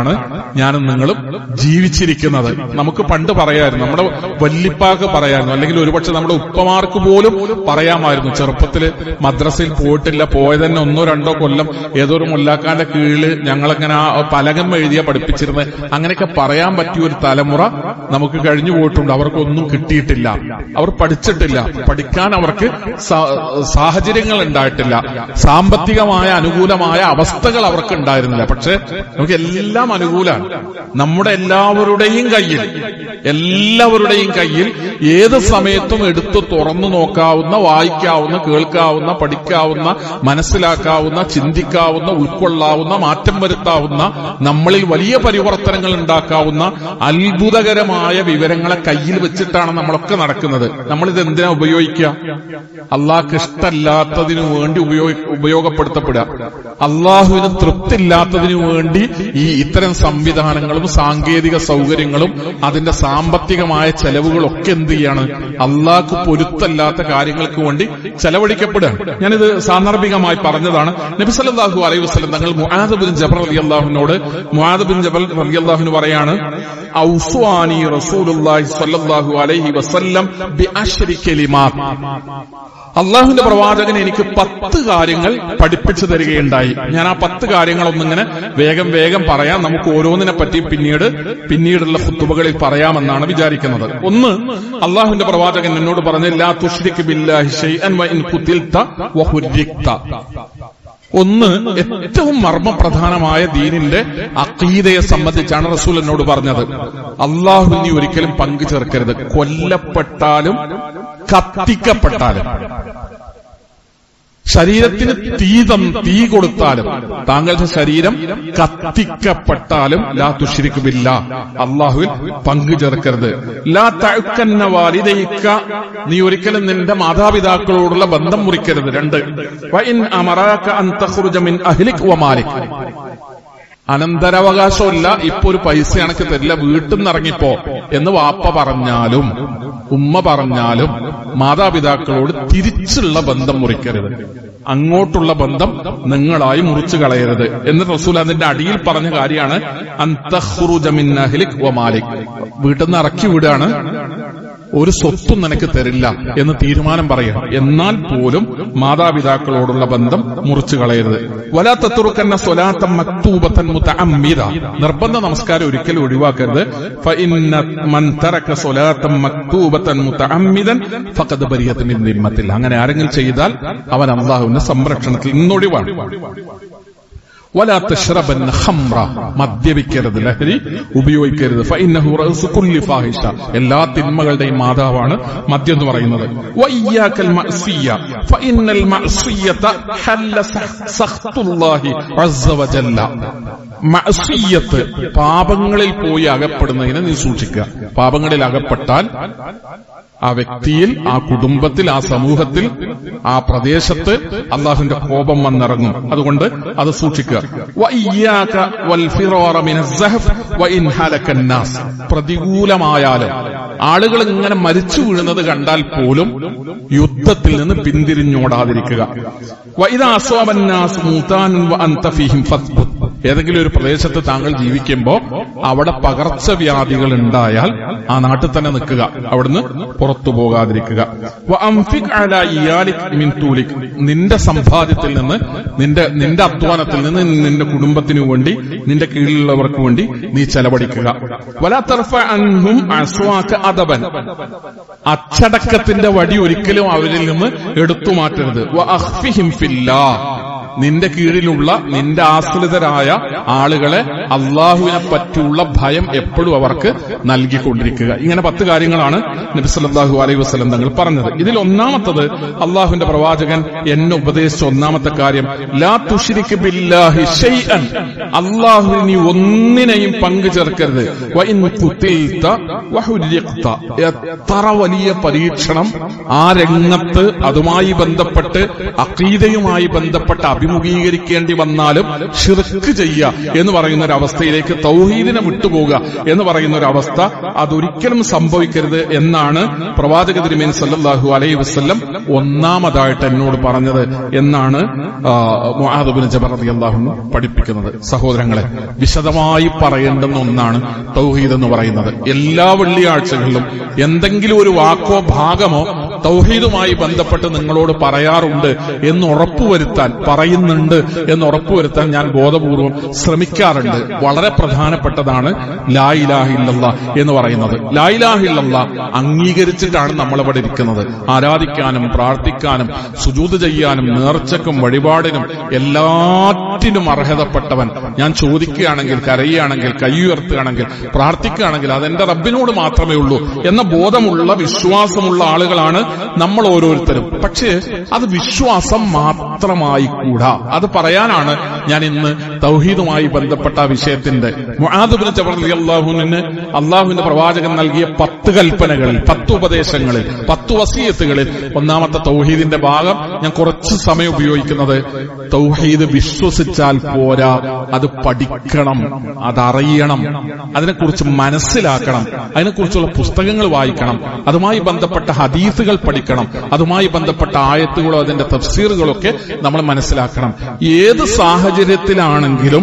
ഞാനും നിങ്ങളും ജീവിച്ചിരിക്കുന്നത്. നമുക്ക് പണ്ട് പറയായിരുന്നു, നമ്മുടെ വല്ലിപ്പാക്ക് പറയായിരുന്നു, അല്ലെങ്കിൽ ഒരുപക്ഷെ നമ്മുടെ ഉപ്പമാർക്ക് പോലും പറയാമായിരുന്നു. ചെറുപ്പത്തില് മദ്രസയിൽ പോയിട്ടില്ല, പോയത് തന്നെ ഒന്നോ രണ്ടോ കൊല്ലം ഏതോ ഒരു മുല്ലാക്കാന്റെ കീഴില് ഞങ്ങളങ്ങനെ ആ പലകം എഴുതിയ പഠിപ്പിച്ചിരുന്നത്. അങ്ങനെയൊക്കെ പറയാൻ പറ്റിയ ഒരു തലമുറ നമുക്ക് കഴിഞ്ഞു പോയിട്ടുണ്ട്. അവർക്കൊന്നും കിട്ടിയിട്ടില്ല, അവർ പഠിച്ചിട്ടില്ല, പഠിക്കാൻ അവർക്ക് സാഹചര്യങ്ങൾ ഉണ്ടായിട്ടില്ല, സാമ്പത്തികമായ അനുകൂലമായ അവസ്ഥകൾ അവർക്ക് ഉണ്ടായിരുന്നില്ല. പക്ഷെ നമുക്ക് എല്ലാം അനുകൂലമാണ്. നമ്മുടെ എല്ലാവരുടെയും കയ്യിൽ എല്ലാവരുടെയും കയ്യിൽ ഏത് സമയത്തും എടുത്തു തുറന്നു നോക്കാവുന്ന, വായിക്കാവുന്ന, കേൾക്കാവുന്ന, പഠിക്കാവുന്ന, മനസ്സിലാക്കാവുന്ന, ചിന്തിക്കാവുന്ന, ഉൾക്കൊള്ളാവുന്ന, മാറ്റം വരുത്താവുന്ന, നമ്മളിൽ വലിയ പരിവർത്തനങ്ങൾ ഉണ്ടാക്കാവുന്ന അത്ഭുതകരമായ വിവരങ്ങളെ കയ്യിൽ വെച്ചിട്ടാണ് നമ്മളൊക്കെ നടക്കുന്നത്. നമ്മളിത് എന്തിനാ ഉപയോഗിക്കുക? അള്ളാഹ്ക്ക് ഇഷ്ടമല്ലാത്തതിനു വേണ്ടി ഉപയോഗ ഉപയോഗപ്പെടുത്തപ്പെടുക അള്ളാഹുവിന് തൃപ്തില്ലാത്തതിനു വേണ്ടി ഈ ഇത്തരം സംവിധാനങ്ങളും സാങ്കേതിക സൗകര്യങ്ങളും അതിന്റെ സാമ്പത്തികമായ ചെലവുകളൊക്കെ എന്ത് ചെയ്യാണ്? അള്ളാഹ്ക്ക് പൊരുത്തല്ലാത്ത കാര്യങ്ങൾക്ക് വേണ്ടി ചെലവഴിക്കപ്പെടുകയാണ്. ഞാനിത് സാന്ദർഭികമായി പറഞ്ഞതാണ്. നബി സല്ലല്ലാഹു അലൈഹി വസല്ലം തങ്ങൾ മുആദ് ബിൻ ജബൽ റളിയല്ലാഹുവിനോട് മുആദ് ബിൻ ജബൽ റളിയല്ലാഹു പറയാണ്, ഔസുആനി റസൂലുള്ളാഹി സ്വല്ലല്ലാഹു അലൈഹി വസല്ലം ബിഅശ്രി കലിമാത്ത്. അള്ളാഹുവിന്റെ പ്രവാചകൻ എനിക്ക് പത്ത് കാര്യങ്ങൾ പഠിപ്പിച്ചു തരികയുണ്ടായി. ഞാൻ ആ പത്ത് കാര്യങ്ങളൊന്നിങ്ങനെ വേഗം വേഗം പറയാം. നമുക്ക് ഓരോന്നിനെ പറ്റി പിന്നീട് പിന്നീടുള്ള ഖുതുബകളിൽ പറയാമെന്നാണ് വിചാരിക്കുന്നത്. ഒന്ന്, അള്ളാഹുവിന്റെ പ്രവാചകൻ എന്നോട് പറഞ്ഞു, ലാ തുശ്രിക് ബില്ലാഹി ശൈഅൻ വ ഇൻ ഖുതിൽത വ ഹുരിക്ത. ഒന്ന്, ഏറ്റവും മർമ്മപ്രധാനമായ ദീനിന്റെ അഖീദയെ സംബന്ധിച്ചാണ് റസൂൽ എന്നോട് പറഞ്ഞത്. അള്ളാഹുവിൽ നീ ഒരിക്കലും പങ്കു ചേർക്കരുത്. കൊല്ലപ്പെട്ടാലും കത്തിക്കപ്പെട്ടാലും, ശരീരത്തിന് തീതം തീ കൊടുത്താലും, താങ്കളുടെ ശരീരം കത്തിക്കപ്പെട്ടാലും ലാ തുശ്രിക് ബില്ലാഹ്, അള്ളാഹുവിൽ പങ്കു ചേർക്കരുത്. ലാ തഅക്കന്ന വാലിദൈക, നീ ഒരിക്കലും നിന്റെ മാതാപിതാക്കളോടുള്ള ബന്ധം മുറിക്കരുത്. രണ്ട്, വ ഇൻ അമറാക അൻ തഖ്റുജ മിൻ അഹ്ലിക വ മാലിക, അനന്തരാവകാശമില്ല, ഇപ്പൊ ഒരു പൈസ അനക്ക് തരില്ല, വീട്ടിൽ നിന്ന് ഇറങ്ങിപ്പോ എന്ന് വാപ്പ പറഞ്ഞാലും ഉമ്മ പറഞ്ഞാലും മാതാപിതാക്കളോട് തിരിച്ചുള്ള ബന്ധം മുറിക്കരുത്. അങ്ങോട്ടുള്ള ബന്ധം നിങ്ങളായി മുറിച്ചു കളയരുത് എന്ന് റസൂൽ അതിന്റെ അടിയിൽ പറഞ്ഞ കാര്യമാണ് അൻ തഖ്റുജ മിൻ അഹ്ലിക വ മാലിക. വീട്ടിൽ നിന്ന് ഇറക്കി വിടാണ്, ഒരു സ്വത്തും നിനക്ക് തരില്ല എന്ന് തീരുമാനം പറയാം. എന്നാൽ പോലും മാതാപിതാക്കളോടുള്ള ബന്ധം മുറിച്ചു കളയരുത്. വലാ തത്റുകന്ന സ്വലാത്തൻ മക്തൂബത്തൻ മുതഅമ്മിദ, നിർബന്ധ നമസ്കാരം ഒരിക്കലും ഒഴിവാക്കരുത്. ഫഇന്ന മൻ തറക സ്വലാത്തൻ മക്തൂബത്തൻ മുതഅമ്മിദൻ ഫഖദ് ബരിയത മിൻ ദിമ്മത്തിൽ, അങ്ങനെ ആരെങ്കിലും ചെയ്താൽ അവൻ അല്ലാഹുവിന്റെ സംരക്ഷണത്തിൽ നിന്നൊഴിവാണ്. വലാ തശ്റബന്ന ഖംറ, മദ്യപിക്കരുത്, ലഹരി ഉപയോഗിക്കരുത്. ഫഇന്നഹു റഅ്സു കുല്ലി ഫാഹിഷ, എല്ലാ തിന്മകളുടെയും മാതാവാണ് മദ്യം എന്ന് പറയുന്നത്. വഇയ്യാകൽ മഅസിയ ഫഇന്നൽ മഅസിയത ഹല്ല സഖ്തുല്ലാഹി അസ്സ വജല്ല, മഅസിയത്ത് പാപങ്ങളിൽ പോയി അകപ്പെടുന്നതിനെ നീ സൂക്ഷിക്കുക. പാപങ്ങളിൽ അകപ്പെട്ടാൽ ആ വ്യക്തിയിൽ, ആ കുടുംബത്തിൽ, ആ സമൂഹത്തിൽ, ആ പ്രദേശത്ത് അള്ളാഹുവിന്റെ കോപം വന്നിറങ്ങും. അതുകൊണ്ട് അത് സൂക്ഷിക്കുക. പ്രതികൂലമായാലും ആളുകൾ ഇങ്ങനെ മരിച്ചു വീഴുന്നത് കണ്ടാൽ പോലും യുദ്ധത്തിൽ നിന്ന് പിന്തിരിഞ്ഞോടാതിരിക്കുക. ഏതെങ്കിലും ഒരു പ്രദേശത്ത് താങ്കൾ ജീവിക്കുമ്പോ അവിടെ പകർച്ചവ്യാധികൾ ഉണ്ടായാൽ ആ നാട്ടിൽ തന്നെ നിൽക്കുക, അവിടുന്ന് പുറത്തു പോകാതിരിക്കുക. നിന്റെ സമ്പാദ്യത്തിൽ നിന്ന്, നിന്റെ നിന്റെ അധ്വാനത്തിൽ നിന്ന് നിന്റെ കുടുംബത്തിനു വേണ്ടി, നിന്റെ കീഴിലുള്ളവർക്ക് വേണ്ടി നീ ചെലവഴിക്കുക. വലാ തർഫ അൻഹും അസ്വാക അദബൻ, അച്ചടക്കത്തിന്റെ വടി ഒരിക്കലും അവരിൽ നിന്ന് എടുത്തു മാറ്റരുത്. വഅഖ്ഫിഹിം ഫില്ലാഹ്, നിന്റെ കീഴിലുള്ള നിന്റെ ആശ്രിതരായ ആളുകളെ അള്ളാഹുവിനെ പറ്റിയുള്ള ഭയം എപ്പോഴും അവർക്ക് നൽകിക്കൊണ്ടിരിക്കുക. ഇങ്ങനെ പത്ത് കാര്യങ്ങളാണ് നബി സല്ലല്ലാഹു അലൈഹി വസല്ലം തങ്ങൾ പറഞ്ഞത്. ഇതിൽ ഒന്നാമത്തത്, അള്ളാഹുവിന്റെ പ്രവാചകൻ എന്നെ ഉപദേശിച്ച ഒന്നാമത്തെ കാര്യം, ലാ തുശ്രിക് ബില്ലാഹി ശൈഅൻ, അള്ളാഹുവിൽ നീ ഒന്നിനെയും പങ്കു ചേർക്കരുത്. വ ഇൻ ഖുതിൽത വ ഹുരിഖ്ത, എത്ര വലിയ പരീക്ഷണം ആ രംഗത്ത് അതുമായി ബന്ധപ്പെട്ട് അഖീദയുമായി ബന്ധപ്പെട്ട അഭിപ്രായം അഭിമുഖീകരിക്കേണ്ടി വന്നാലും ഷിർക്ക് ചെയ്യുക എന്ന് പറയുന്ന ഒരു അവസ്ഥയിലേക്ക്, തൗഹീദിനെ വിട്ടുപോകുക എന്ന് പറയുന്ന ഒരു അവസ്ഥ അതൊരിക്കലും സംഭവിക്കരുത് എന്നാണ് പ്രവാചക തിരുമേനി സല്ലല്ലാഹു അലൈഹി വസല്ലം ഒന്നാമതായിട്ട് എന്നോട് പറഞ്ഞത് എന്നാണ് മുആദ് ഇബ്നു ജബൽ റളിയല്ലാഹു അൻഹു പഠിപ്പിക്കുന്നത്. സഹോദരങ്ങളെ, വിശദമായി പറയേണ്ടുന്ന ഒന്നാണ് തൗഹീദ് എന്ന് പറയുന്നത്. എല്ലാ വെള്ളിയാഴ്ചകളിലും എന്തെങ്കിലും ഒരു വാക്കോ ഭാഗമോ തൗഹീദുമായി ബന്ധപ്പെട്ട് നിങ്ങളോട് പറയാറുണ്ട് എന്ന് ഉറപ്പുവരുത്താൻ, പറയുന്നുണ്ട് എന്ന് ഉറപ്പുവരുത്താൻ ഞാൻ ബോധപൂർവം ശ്രമിക്കാറുണ്ട്. വളരെ പ്രധാനപ്പെട്ടതാണ് ലാ ഇലാഹ ഇല്ലല്ലാഹ് എന്ന് പറയുന്നത്. ലാ ഇലാഹ ഇല്ലല്ലാഹ് അംഗീകരിച്ചിട്ടാണ് നമ്മളിവിടെ ഇരിക്കുന്നത്. ആരാധിക്കാനും പ്രാർത്ഥിക്കാനും സുജൂദ് ചെയ്യാനും നേർച്ചക്കും വഴിപാടിനും എല്ലാറ്റിനും അർഹതപ്പെട്ടവൻ ഞാൻ ചോദിക്കുകയാണെങ്കിൽ, കരയുകയാണെങ്കിൽ, കൈയുയർത്തുകയാണെങ്കിൽ, പ്രാർത്ഥിക്കുകയാണെങ്കിൽ അതെന്റെ റബ്ബിനോട് മാത്രമേ ഉള്ളൂ എന്ന ബോധമുള്ള വിശ്വാസമുള്ള ആളുകളാണ് നമ്മൾ ഓരോരുത്തരും. പക്ഷേ അത് വിശ്വാസം മാത്രമായി കൂടാ. അത് പറയാനാണ് ഞാൻ ഇന്ന് തൗഹീദുമായി ബന്ധപ്പെട്ട വിഷയത്തിന്റെ മുആദ് ഇബ്നു ജബൽ റളിയല്ലാഹു അൻഹു അള്ളാഹുവിന്റെ പ്രവാചകൻ നൽകിയ പത്ത് കൽപ്പനകളിൽ, പത്ത് ഉപദേശങ്ങളിൽ, പത്ത് വസിയത്തുകളിൽ ഒന്നാമത്തെ തൗഹീദിന്റെ ഭാഗം ഞാൻ കുറച്ച് സമയം ഉപയോഗിക്കുന്നത് തൗഹീദ് വിശ്വസിച്ചാൽ പോരാ, അത് പഠിക്കണം, അതറിയണം, അതിനെക്കുറിച്ച് മനസ്സിലാക്കണം, അതിനെക്കുറിച്ചുള്ള പുസ്തകങ്ങൾ വായിക്കണം, അതുമായി ബന്ധപ്പെട്ട ഹദീസുകൾ പഠിക്കണം, അതുമായി ബന്ധപ്പെട്ട ആയത്തുകളോ അതിന്റെ തഫ്സീറുകളൊക്കെ നമ്മൾ മനസ്സിലാക്കണം. ഏത് സാഹചര്യത്തിലാണെങ്കിലും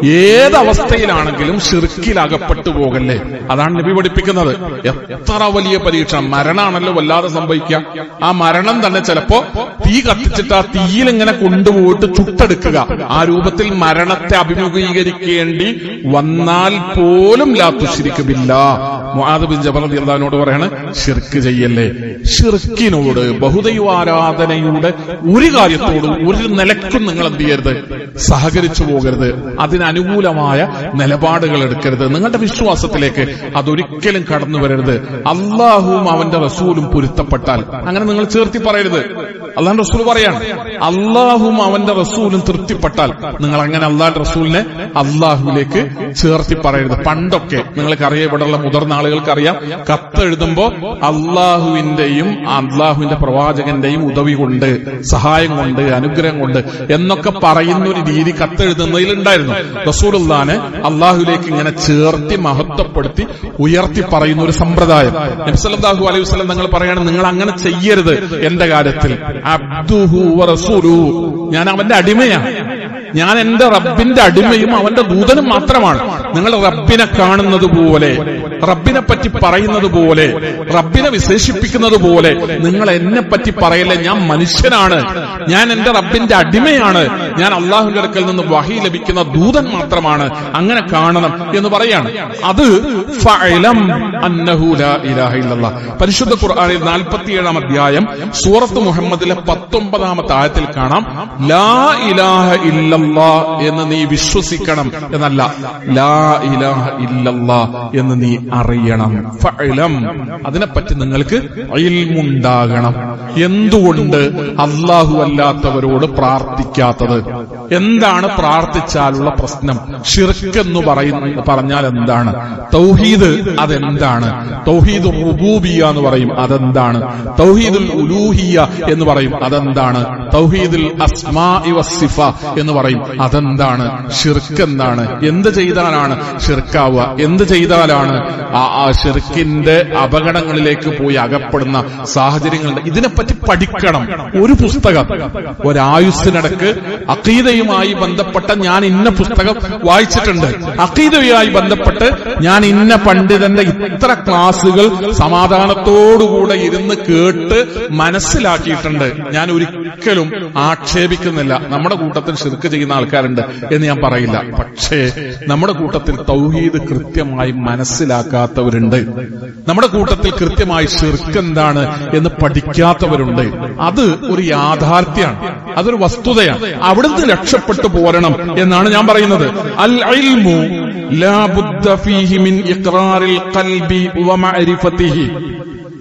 ഏതവസ്ഥയിലാണെങ്കിലും ശിർക്കിൽ അകപ്പെട്ടു പോകല്ലേ. അതാണ് നബി പഠിപ്പിക്കുന്നത്. എത്ര വലിയ പരീക്ഷണം, മരണമാണല്ലോ വല്ലാതെ സംഭവിക്കുക. ആ മരണം തന്നെ ചിലപ്പോ തീ കത്തിച്ചിട്ട് ആ തീയിൽ ഇങ്ങനെ കൊണ്ടുപോയിട്ട് ചുട്ടെടുക്കുക. ആ രൂപത്തിൽ മരണത്തെ അഭിമുഖീകരിക്കേണ്ടി വന്നാൽ പോലും ലാ തുശ്രിക് ബില്ലാഹ്. മുആദ് ബിൻ ജബൽ റളിയല്ലാഹു അൻഹു പറയാണ്, ശിർക്ക് ചെയ്യല്ലേ. ശിർക്കിനോട്, ബഹുദൈവാരാധനയുടെ ഒരു കാര്യത്തോടും ഒരു നിലക്കും നിങ്ങൾ എന്ത് ചെയ്യരുത്, സഹകരിച്ചു പോകരുത്. അതിനനുകൂലമായ നിലപാടുകൾ എടുക്കരുത്. നിങ്ങളുടെ വിശ്വാസത്തിലേക്ക് അതൊരിക്കലും കടന്നു വരരുത്. അള്ളാഹുവും അവന്റെ റസൂലും പൊരുത്തപ്പെട്ടാൽ അങ്ങനെ നിങ്ങൾ ചേർത്തി പറയരുത്. അള്ളാഹുന്റെ റസൂൽ പറയാണ്, അള്ളാഹുവും അവന്റെ റസൂലും തൃപ്തിപ്പെട്ടാൽ നിങ്ങൾ അങ്ങനെ അള്ളാഹുന്റെ റസൂലിനെ അള്ളാഹുവിലേക്ക് ചേർത്തി പറയരുത്. പണ്ടൊക്കെ നിങ്ങൾക്കറിയാം, ഇവിടെയുള്ള മുതിർന്ന ആളുകൾക്കറിയാം, കത്തെഴുതുമ്പോ അള്ളാഹുവിന്റെയും അള്ളാഹുവിന്റെ പ്രവാചകന്റെയും ഉദവി കൊണ്ട്, സഹായം കൊണ്ട്, അനുഗ്രഹം കൊണ്ട് എന്നൊക്കെ പറയുന്ന ഒരു രീതി കത്തെഴുതുന്നതിൽ ഉണ്ടായിരുന്നു. റസൂലുള്ളാഹിനെ അള്ളാഹുവിലേക്ക് ഇങ്ങനെ ചേർത്തി മഹത്വപ്പെടുത്തി ഉയർത്തി പറയുന്ന ഒരു സമ്പ്രദായം. നബി സല്ലല്ലാഹു അലൈഹി വസല്ലം തങ്ങൾ പറയാണ്, നിങ്ങൾ അങ്ങനെ ചെയ്യരുത്. എന്റെ കാര്യത്തിൽ അബ്ദുഹു വ റസൂലുഹു, ഞാൻ അവന്റെ അടിമയാണ്, ഞാൻ എന്റെ റബ്ബിന്റെ അടിമയും അവന്റെ ദൂതനും മാത്രമാണ്. നിങ്ങൾ റബ്ബിനെ കാണുന്നത് പോലെ, റബ്ബിനെ പറ്റി പറയുന്നത് പോലെ, റബ്ബിനെ വിശേഷിപ്പിക്കുന്നത് പോലെ നിങ്ങൾ എന്നെ പറ്റി പറയല്ലേ. ഞാൻ മനുഷ്യനാണ്, ഞാൻ എന്റെ റബ്ബിന്റെ അടിമയാണ്, ഞാൻ അള്ളാഹുവിന്റെ അടുക്കൽ നിന്ന് വഹി ലഭിക്കുന്ന ദൂതൻ മാത്രമാണ്. അങ്ങനെ കാണണം എന്ന് പറയാണ്. അത് ഫഅലം അന്നഹു ലാ ഇലാഹ ഇല്ലല്ലാഹ്. പരിശുദ്ധ ഖുർആനിൽ നാൽപ്പത്തിയേഴാം അധ്യായം സൂറത്ത് മുഹമ്മദിലെ പത്തൊമ്പതാമത്തെ ആയത്തിൽ കാണാം, ലാ ഇലാഹ ഇല്ലല്ലാഹ് എന്ന് നീ വിശ്വസിക്കണം എന്നല്ല, ലാ ഇലാഹ ഇല്ലല്ലാഹ് എന്ന് നീ അറിയണം. ഫഅലം, അതിനെപ്പറ്റി നിങ്ങൾക്ക് ഇൽമുണ്ടാകണം. എന്തുകൊണ്ട് അല്ലാഹു അല്ലാത്തവരോട് പ്രാർത്ഥിക്കാത്തത്? എന്താണ് പ്രാർത്ഥിച്ചാലുള്ള പ്രശ്നം? ഷിർക്ക് എന്ന് പറയുന്ന പറഞ്ഞാൽ എന്താണ്? തൗഹീദ് അതെന്താണ്? തൗഹീദ് റുബൂബിയ്യ എന്ന് പറയും, അതെന്താണ്? തൗഹീദുൽ ഉലൂഹിയ്യ എന്ന് പറയും, അതെന്താണ്? തൗഹീദുൽ അസ്മാഇ വസ്സിഫ എന്ന് പറയും, അതെന്താണ്? ഷിർക്ക് എന്താണ്? എന്ത് ചെയ്താലാണ് ഷിർക്കാവുക? എന്ത് ചെയ്താലാണ് ആ ഷിർക്കിന്റെ അപകടങ്ങളിലേക്ക് പോയി അകപ്പെടുന്ന സാഹചര്യങ്ങളുണ്ട്? ഇതിനെപ്പറ്റി പഠിക്കണം. ഒരു പുസ്തകം, ഒരായുസ്സിനിടക്ക് അഖീദയുമായി ബന്ധപ്പെട്ട ഞാൻ ഇന്ന പുസ്തകം വായിച്ചിട്ടുണ്ട്, അഖീദയുമായി ബന്ധപ്പെട്ട് ഞാൻ ഇന്ന പണ്ഡിതന്റെ ഇത്ര ക്ലാസുകൾ സമാധാനത്തോടുകൂടെ ഇരുന്ന് കേട്ട് മനസ്സിലാക്കിയിട്ടുണ്ട്. ഞാൻ ഒരിക്കലും ആക്ഷേപിക്കുന്നില്ല. നമ്മുടെ കൂട്ടത്തിൽ ഷിർക്ക് ചെയ്യുന്ന ആൾക്കാരുണ്ട് എന്ന് ഞാൻ പറയില്ല. പക്ഷേ നമ്മുടെ കൂട്ടത്തിൽ തൗഹീദ് കൃത്യമായി മനസ്സിലാക്കാത്തവരുണ്ട്. നമ്മുടെ കൂട്ടത്തിൽ കൃത്യമായി ഷിർക്ക് എന്താണ് എന്ന് പഠിക്കാത്തവരുണ്ട്. അത് ഒരു യാഥാർത്ഥ്യമാണ്, അതൊരു വസ്തുതയാണ്. അവിടുന്ന് രക്ഷപ്പെട്ടു പോരണം എന്നാണ് ഞാൻ പറയുന്നത്. അൽ ഇൽമു ലാ ബുദ്ദ ഫീഹി മിൻ ഇഖ്റാറിൽ ഖൽബി വ മഅരിഫതിഹി.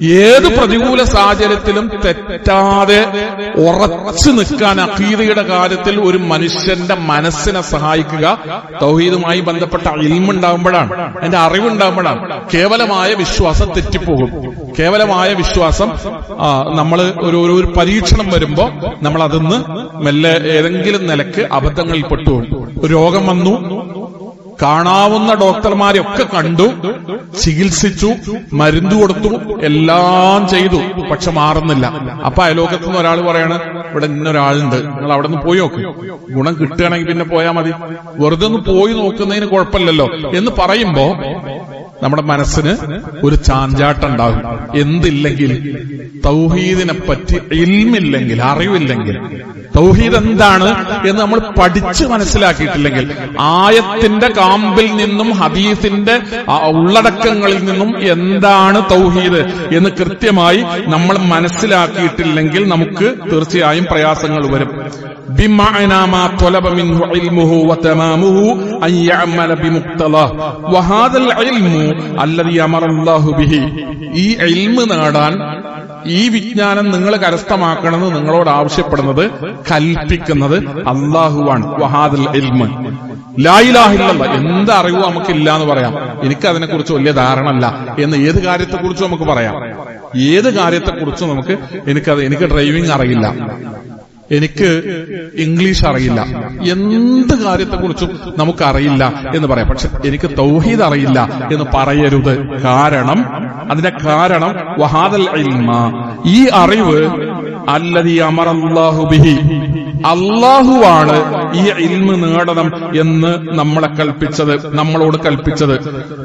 ഏത് പ്രതികൂല സാഹചര്യത്തിലും തെറ്റാതെ ഉറച്ചു നിൽക്കാൻ അഖീദയുടെ കാര്യത്തിൽ ഒരു മനുഷ്യന്റെ മനസ്സിനെ സഹായിക്കുക തൗഹീദുമായി ബന്ധപ്പെട്ട ഇൽമുണ്ടാകുമ്പോഴാണ്, അതിന്റെ അറിവുണ്ടാകുമ്പോഴാണ്. കേവലമായ വിശ്വാസം തെറ്റിപ്പോകും. കേവലമായ വിശ്വാസം നമ്മൾ ഒരു ഒരു പരീക്ഷണം വരുമ്പോ നമ്മൾ അതിന്ന് മെല്ലെ ഏതെങ്കിലും നിലക്ക് അബദ്ധങ്ങളിൽ പെട്ടുപോകും. ഒരു രോഗം വന്നു, കാണാവുന്ന ഡോക്ടർമാരെയൊക്കെ കണ്ടു, ചികിത്സിച്ചു, മരുന്ന് കൊടുത്തു, എല്ലാം ചെയ്തു, പക്ഷെ മാറുന്നില്ല. അപ്പൊ അയലോകത്ത് നിന്ന് ഒരാൾ പറയാണ്, ഇവിടെ ഇന്നൊരാളുണ്ട്, നിങ്ങൾ അവിടെ നിന്ന് പോയി നോക്ക്, ഗുണം കിട്ടുകയാണെങ്കിൽ പിന്നെ പോയാൽ മതി, വെറുതെ ഒന്ന് പോയി നോക്കുന്നതിന് കുഴപ്പമില്ലല്ലോ എന്ന് പറയുമ്പോ നമ്മുടെ മനസ്സിന് ഒരു ചാഞ്ചാട്ടുണ്ടാകും. എന്തില്ലെങ്കിൽ തൗഹീദിനെ പറ്റി ഇൽമില്ലെങ്കിൽ, അറിവില്ലെങ്കിൽ, തൗഹീദ് എന്താണ് എന്ന് നമ്മൾ പഠിച്ച് മനസ്സിലാക്കിയിട്ടില്ലെങ്കിൽ, ആയത്തിന്റെ കാമ്പിൽ നിന്നും ഹദീസിന്റെ ഉള്ളടക്കങ്ങളിൽ നിന്നും എന്താണ് തൗഹീദ് എന്ന് കൃത്യമായി നമ്മൾ മനസ്സിലാക്കിയിട്ടില്ലെങ്കിൽ നമുക്ക് തീർച്ചയായും പ്രയാസങ്ങൾ വരും. بمعنى ما طلب منه علمه وتمامه أن يعمل بمقتضاه وهذا العلم الذي أمر الله به. ഈ ഇൽമ് നേടാൻ, ഈ വിജ്ഞാനം നിങ്ങൾ കരസ്ഥമാക്കണമെന്ന് നിങ്ങളോട് ആവശ്യപ്പെടുന്നത്, കൽപ്പിക്കുന്നത് അല്ലാഹുവാണ്. വഹാദൽ ഇൽമ് ലാ ഇലാഹ ഇല്ലല്ലാഹ്. എന്ത് അറിവ് നമുക്കില്ല എന്ന് പറയാം, എനിക്കതിനെ കുറിച്ച് വലിയ ധാരണ ഇല്ല എന്ന് ഏത് കാര്യത്തെക്കുറിച്ചും നമുക്ക് പറയാം. ഏത് കാര്യത്തെക്കുറിച്ചും നമുക്ക് എനിക്കത് എനിക്ക് ഡ്രൈവിംഗ് അറിയില്ല, എനിക്ക് ഇംഗ്ലീഷ് അറിയില്ല, എന്ത് കാര്യത്തെക്കുറിച്ചും നമുക്കറിയില്ല എന്ന് പറയാം. പക്ഷെ എനിക്ക് തൗഹീദ് അറിയില്ല എന്ന് പറയരുത്. കാരണം അതിന്റെ കാരണം വഹാദൽ ഇൽമ, ഈ അറിവ് അല്ലദീ അമറല്ലാഹു ബിഹി, അല്ലാഹുവാണ് ഈ ഇൽമ് നേടണം എന്ന് നമ്മളെ കൽപ്പിച്ചത്, നമ്മളോട് കൽപ്പിച്ചത്.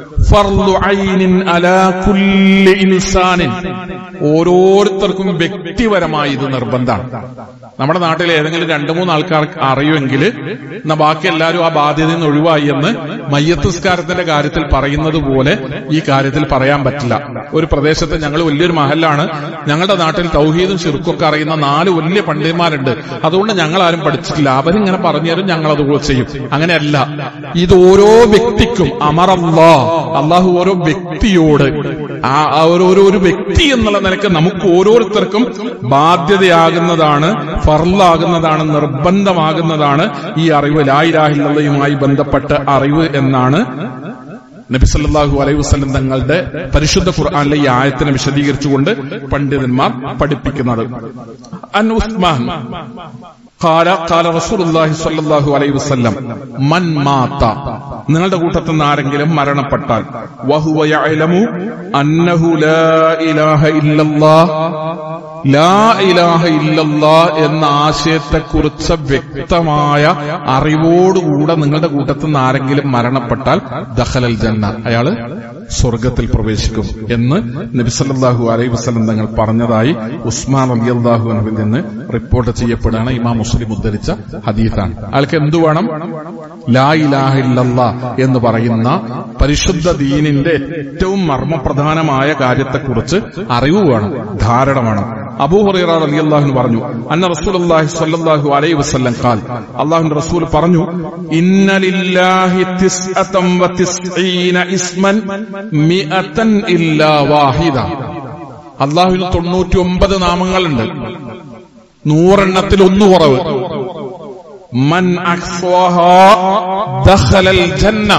ഫർളു ഐനിൻ അലാ കുല്ലി ഇൻസാനിൻ, ഓരോരുത്തർക്കും വ്യക്തിപരമായി ഇത് നിർബന്ധമാണ്. നമ്മുടെ നാട്ടിൽ ഏതെങ്കിലും രണ്ടു മൂന്ന് ആൾക്കാർക്ക് അറിയുമെങ്കിൽ എന്നാ ബാക്കി എല്ലാവരും ആ ബാധ്യതയിൽ നിന്ന് ഒഴിവായി എന്ന് മയ്യത്ത് നിസ്കാരത്തിന്റെ കാര്യത്തിൽ പറയുന്നത് പോലെ ഈ കാര്യത്തിൽ പറയാൻ പറ്റില്ല. ഒരു പ്രദേശത്ത്, ഞങ്ങൾ വലിയൊരു മഹല്ലാണ്, ഞങ്ങളുടെ നാട്ടിൽ തൗഹീദും ശിർക്കൊക്കെ അറിയുന്ന നാല് വലിയ പണ്ഡിതന്മാരുണ്ട്. അതുകൊണ്ട് ഞങ്ങൾ ആരും പഠിച്ചിട്ടില്ല, അവരിങ്ങനെ പറഞ്ഞു തരും, ഞങ്ങൾ അതുപോലെ ചെയ്യും. അങ്ങനെയല്ല, ഇത് ഓരോ വ്യക്തിക്കും അമറല്ലാ, അള്ളാഹു ഓരോ വ്യക്തിയോട്, ആ ഓരോ ഒരു വ്യക്തി എന്നുള്ള നിലയ്ക്ക് നമുക്ക് ഓരോരുത്തർക്കും ബാധ്യതയാകുന്നതാണ്, ഫർളാകുന്നതാണ്, നിർബന്ധമാകുന്നതാണ് ഈ അറിവ്, ലാ ഇലാഹ ഇല്ലല്ലാഹുമായി ബന്ധപ്പെട്ട അറിവ് എന്നാണ് നബി സല്ലല്ലാഹു അലൈഹി വസല്ലം തങ്ങളുടെ പരിശുദ്ധ ഖുർആനിലെ ഈ ആയത്തിനെ വിശദീകരിച്ചുകൊണ്ട് പണ്ഡിതന്മാർ പഠിപ്പിക്കുന്നത്. അൻ ഉസ്മാൻ ഖാല ഖാല റസൂലുള്ളാഹി സ്വല്ലല്ലാഹു അലൈഹി വസല്ലം മൻ മാത, നിങ്ങളുടെ കൂട്ടത്തിൽ നിന്ന് ആരെങ്കിലും മരണപ്പെട്ടാൽ, വഹുവ യഅലമു അന്നഹു ലാ ഇലാഹ ഇല്ലല്ലാഹ്, ലാ ഇലാഹ ഇല്ലല്ലാഹ് എന്ന ആശയത്തെക്കുറിച്ച് വ്യക്തമായ അറിവോടുകൂടെ നിങ്ങളുടെ കൂട്ടത്തിൽ നിന്ന് ആരെങ്കിലും മരണപ്പെട്ടാൽ ദഖലൽ ജന്ന, അയാള് സ്വർഗത്തിൽ പ്രവേശിക്കും എന്ന് നബി സല്ലല്ലാഹു അലൈഹി വസല്ലം തങ്ങൾ പറഞ്ഞതായി ഉസ്മാൻ റളിയല്ലാഹു അൻഹുവിൽ നിന്ന് റിപ്പോർട്ട് ചെയ്യപ്പെടുകയാണ്. ഇമാം മുസ്ലിം ഉദ്ധരിച്ച ഹദീസാണ്. അയാൾക്ക് എന്തു വേണം? ലാ ഇലാഹ ഇല്ലല്ലാഹ് എന്ന് പറയുന്ന പരിശുദ്ധ ദീനിന്റെ ഏറ്റവും മർമ്മപ്രധാനമായ കാര്യത്തെക്കുറിച്ച് അറിവ് വേണം, ധാരണ വേണം. അബൂ ഹുറൈറ റളിയല്ലാഹു അൻഹു പറഞ്ഞു, അന്ന റസൂലുള്ളാഹി സ്വല്ലല്ലാഹു അലൈഹി വസല്ലം ഖാൽ, അല്ലാഹുവിന്റെ റസൂൽ പറഞ്ഞു, ഇന്ന ലില്ലാഹി തിസ്അതൻ വതിസ്ഈന ഇസ്മൻ മിഅതൻ ഇല്ലാ വാഹിദ. അല്ലാഹുവിന് തൊണ്ണൂറ്റി ഒമ്പത് നാമങ്ങളുണ്ട്, നൂറെണ്ണത്തിൽ ഒന്ന് കുറവ്. മൻ അഹ്സാഹാ ദഖലൽ ജന്ന,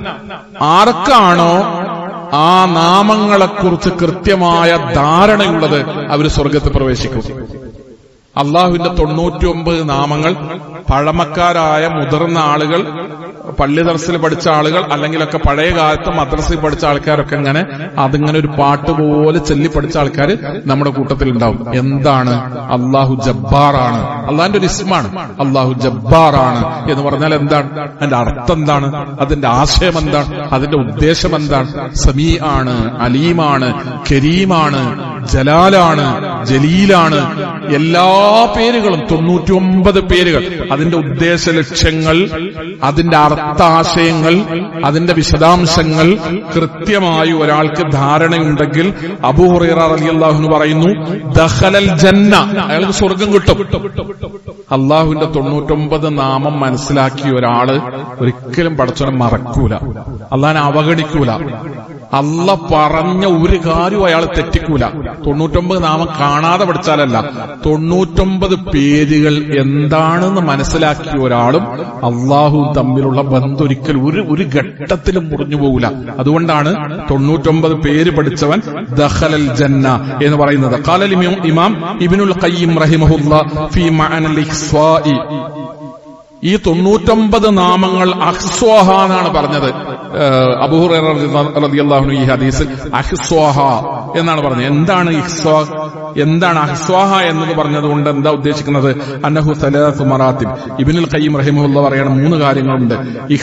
ആർക്കാണോ ആ നാമങ്ങളെക്കുറിച്ച് കൃത്യമായ ധാരണയുള്ളത് അവർ സ്വർഗത്തിൽ പ്രവേശിക്കും. അള്ളാഹുവിന്റെ തൊണ്ണൂറ്റി ഒമ്പത് നാമങ്ങൾ പഴമക്കാരായ മുതിർന്ന ആളുകൾ, പള്ളി ദർസിൽ പഠിച്ച ആളുകൾ, അല്ലെങ്കിലൊക്കെ പഴയ കാലത്ത് മദ്രസയിൽ പഠിച്ച ആൾക്കാരൊക്കെ ഇങ്ങനെ അതിങ്ങനെ ഒരു പാട്ട് പോലെ ചൊല്ലി പഠിച്ച ആൾക്കാർ നമ്മുടെ കൂട്ടത്തിൽ ഉണ്ടാവും. എന്താണ്? അള്ളാഹു ജബ്ബാറാണ്, അള്ളാഹിന്റെ ഒരു ഇസ്മാണ്. അള്ളാഹു ജബ്ബാറാണ് എന്ന് പറഞ്ഞാൽ എന്താണ്? അതിന്റെ അർത്ഥം എന്താണ്? അതിന്റെ ആശയം എന്താണ്? അതിന്റെ ഉദ്ദേശം എന്താണ്? സമീ ആണ്, അലീമാണ്, കരീമാണ്, ജലാലാണ്, ജലീലാണ്, എല്ലാ പേരുകളും തൊണ്ണൂറ്റി ഒമ്പത് പേരുകൾ, അതിന്റെ ഉദ്ദേശ ലക്ഷ്യങ്ങൾ, അതിന്റെ അർത്ഥാശയങ്ങൾ, അതിന്റെ വിശദാംശങ്ങൾ കൃത്യമായി ഒരാൾക്ക് ധാരണയുണ്ടെങ്കിൽ അബൂ ഹുറൈറ റളിയല്ലാഹു അൻഹു പറയുന്നു, ദഖലൽ ജന്ന, അയാൾക്ക് സ്വർഗം കിട്ടും. അള്ളാഹുവിന്റെ തൊണ്ണൂറ്റൊമ്പത് നാമം മനസ്സിലാക്കിയ ഒരാള് ഒരിക്കലും പടച്ചവനെ മറക്കൂല, അള്ളാഹിനെ അവഗണിക്കൂല. അല്ല പറഞ്ഞ ഒരു കാര്യവും അയാൾ തെറ്റിക്കൂല. തൊണ്ണൂറ്റൊമ്പത് നാമം കാണാതെ പഠിച്ചാലല്ല, തൊണ്ണൂറ്റൊമ്പത് പേരുകൾ എന്താണെന്ന് മനസ്സിലാക്കിയ ഒരാളും അള്ളാഹുവും തമ്മിലുള്ള ബന്ധം ഒരിക്കൽ ഒരു ഒരു ഘട്ടത്തിലും മുറിഞ്ഞു പോകില്ല. അതുകൊണ്ടാണ് തൊണ്ണൂറ്റൊമ്പത് പേര് പഠിച്ചവൻ ദഖലൽ ജന്ന എന്ന് പറയുന്നത്. ഖാലൽ ഇമാം ഇബ്നുൽ ഖയ്യിം റഹിമഹുല്ലാഹ് ഫീ മഅനൽ ഇഖ്സാഇ, ഈ തൊണ്ണൂറ്റൊമ്പത് നാമങ്ങൾ അഹ്സ്വാഹ എന്നാണ് പറഞ്ഞത്. അബൂ ഹുറൈറ റളിയല്ലാഹു അൻഹു ഈ ഹദീസിൽ അഹ്സ്വാഹ എന്നാണ് പറഞ്ഞത്. എന്താണ് ഇഹ്സ്വാ, എന്താണ് അഹ്സ്വാഹ എന്നത് പറഞ്ഞതുകൊണ്ട് എന്താ ഉദ്ദേശിക്കുന്നത്? അന്നഹു സലാസു മറാത്തിബ്. ഇബ്നുൽ ഖയ്യിം റഹിമഹുല്ലാഹ് പറയാണ് മൂന്ന് കാര്യങ്ങളുണ്ട്.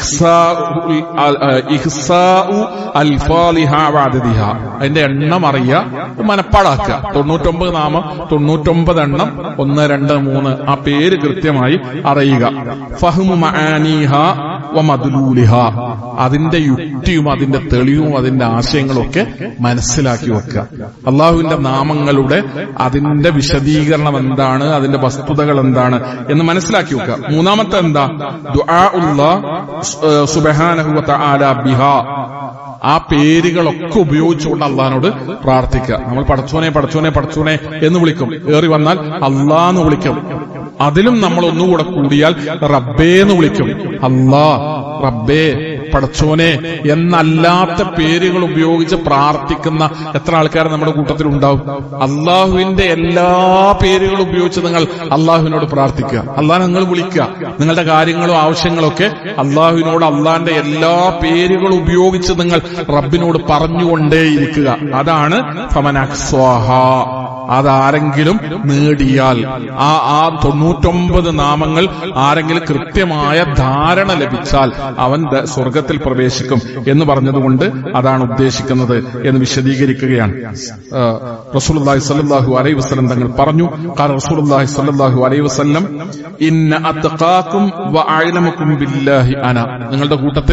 ഇഹ്സാഉ അൽഫാലിഹ വഅദദിഹ, അതിന്റെ എണ്ണം അറിയുക, മനപ്പാടാക്കുക. തൊണ്ണൂറ്റൊമ്പത് നാമം, തൊണ്ണൂറ്റൊമ്പത് എണ്ണം, ഒന്ന് രണ്ട് മൂന്ന്, ആ പേര് കൃത്യമായി അറിയുക. ഫഹ്മു മആനിഹ വമദ്ലൂലിഹ, അതിന്റെ യുക്തിയും അതിന്റെ തെളിവും അതിന്റെ ആശയങ്ങളും ഒക്കെ മനസ്സിലാക്കി വെക്കുക. അള്ളാഹുവിന്റെ നാമങ്ങളുടെ അതിന്റെ വിശദീകരണം എന്താണ്, അതിന്റെ വസ്തുതകൾ എന്താണ് എന്ന് മനസ്സിലാക്കി വെക്കുക. മൂന്നാമത്തെ എന്താ? ദുആഉല്ലാഹ് സുബ്ഹാനഹു വ തആല ബിഹാ, ആ പേരുകളൊക്കെ ഉപയോഗിച്ചുകൊണ്ട് അള്ളാഹിനോട് പ്രാർത്ഥിക്കുക. നമ്മൾ പടച്ചോനെ പടച്ചോനെ പടച്ചോനെ എന്ന് വിളിക്കും, ഏറി വന്നാൽ അള്ളാന്ന് വിളിക്കും. അതിലും നമ്മൾ ഒന്നുകൂടെ കൂടിയാൽ റബ്ബേന്ന് വിളിക്കും. അല്ലാ, റബ്ബേ, പടച്ചോനെ എന്നല്ലാത്ത പേരുകൾ ഉപയോഗിച്ച് പ്രാർത്ഥിക്കുന്ന എത്ര ആൾക്കാർ നമ്മുടെ കൂട്ടത്തിൽ ഉണ്ടാവും? അള്ളാഹുവിന്റെ എല്ലാ പേരുകളും ഉപയോഗിച്ച് നിങ്ങൾ അള്ളാഹുവിനോട് പ്രാർത്ഥിക്കുക, അള്ളാഹ് നിങ്ങൾ വിളിക്കുക. നിങ്ങളുടെ കാര്യങ്ങളും ആവശ്യങ്ങളും ഒക്കെ അള്ളാഹുവിനോട് അള്ളാഹിന്റെ എല്ലാ പേരുകളും ഉപയോഗിച്ച് നിങ്ങൾ റബ്ബിനോട് പറഞ്ഞുകൊണ്ടേയിരിക്കുക. അതാണ് ഫമൻ അഹ്സ്വാഹ. അതാരെങ്കിലും നേടിയാൽ, ആ ആ തൊണ്ണൂറ്റൊമ്പത് നാമങ്ങൾ ആരെങ്കിലും കൃത്യമായ ധാരണ ലഭിച്ചാൽ അവൻ സ്വർഗത്തിൽ പ്രവേശിക്കും എന്ന് പറഞ്ഞതുകൊണ്ട് അതാണ് ഉദ്ദേശിക്കുന്നത് എന്ന് വിശദീകരിക്കുകയാണ്. റസൂലുള്ളാഹി സ്വല്ലല്ലാഹു അലൈഹി വസല്ലം തങ്ങൾ പറഞ്ഞു, ഖാല റസൂലുള്ളാഹി സ്വല്ലല്ലാഹു അലൈഹി വസല്ലം ഇന്ന അത്ഖാകും വ അഅലമുകും ബില്ലാഹി അന, നിങ്ങളുടെ കൂട്ടത്തിൽ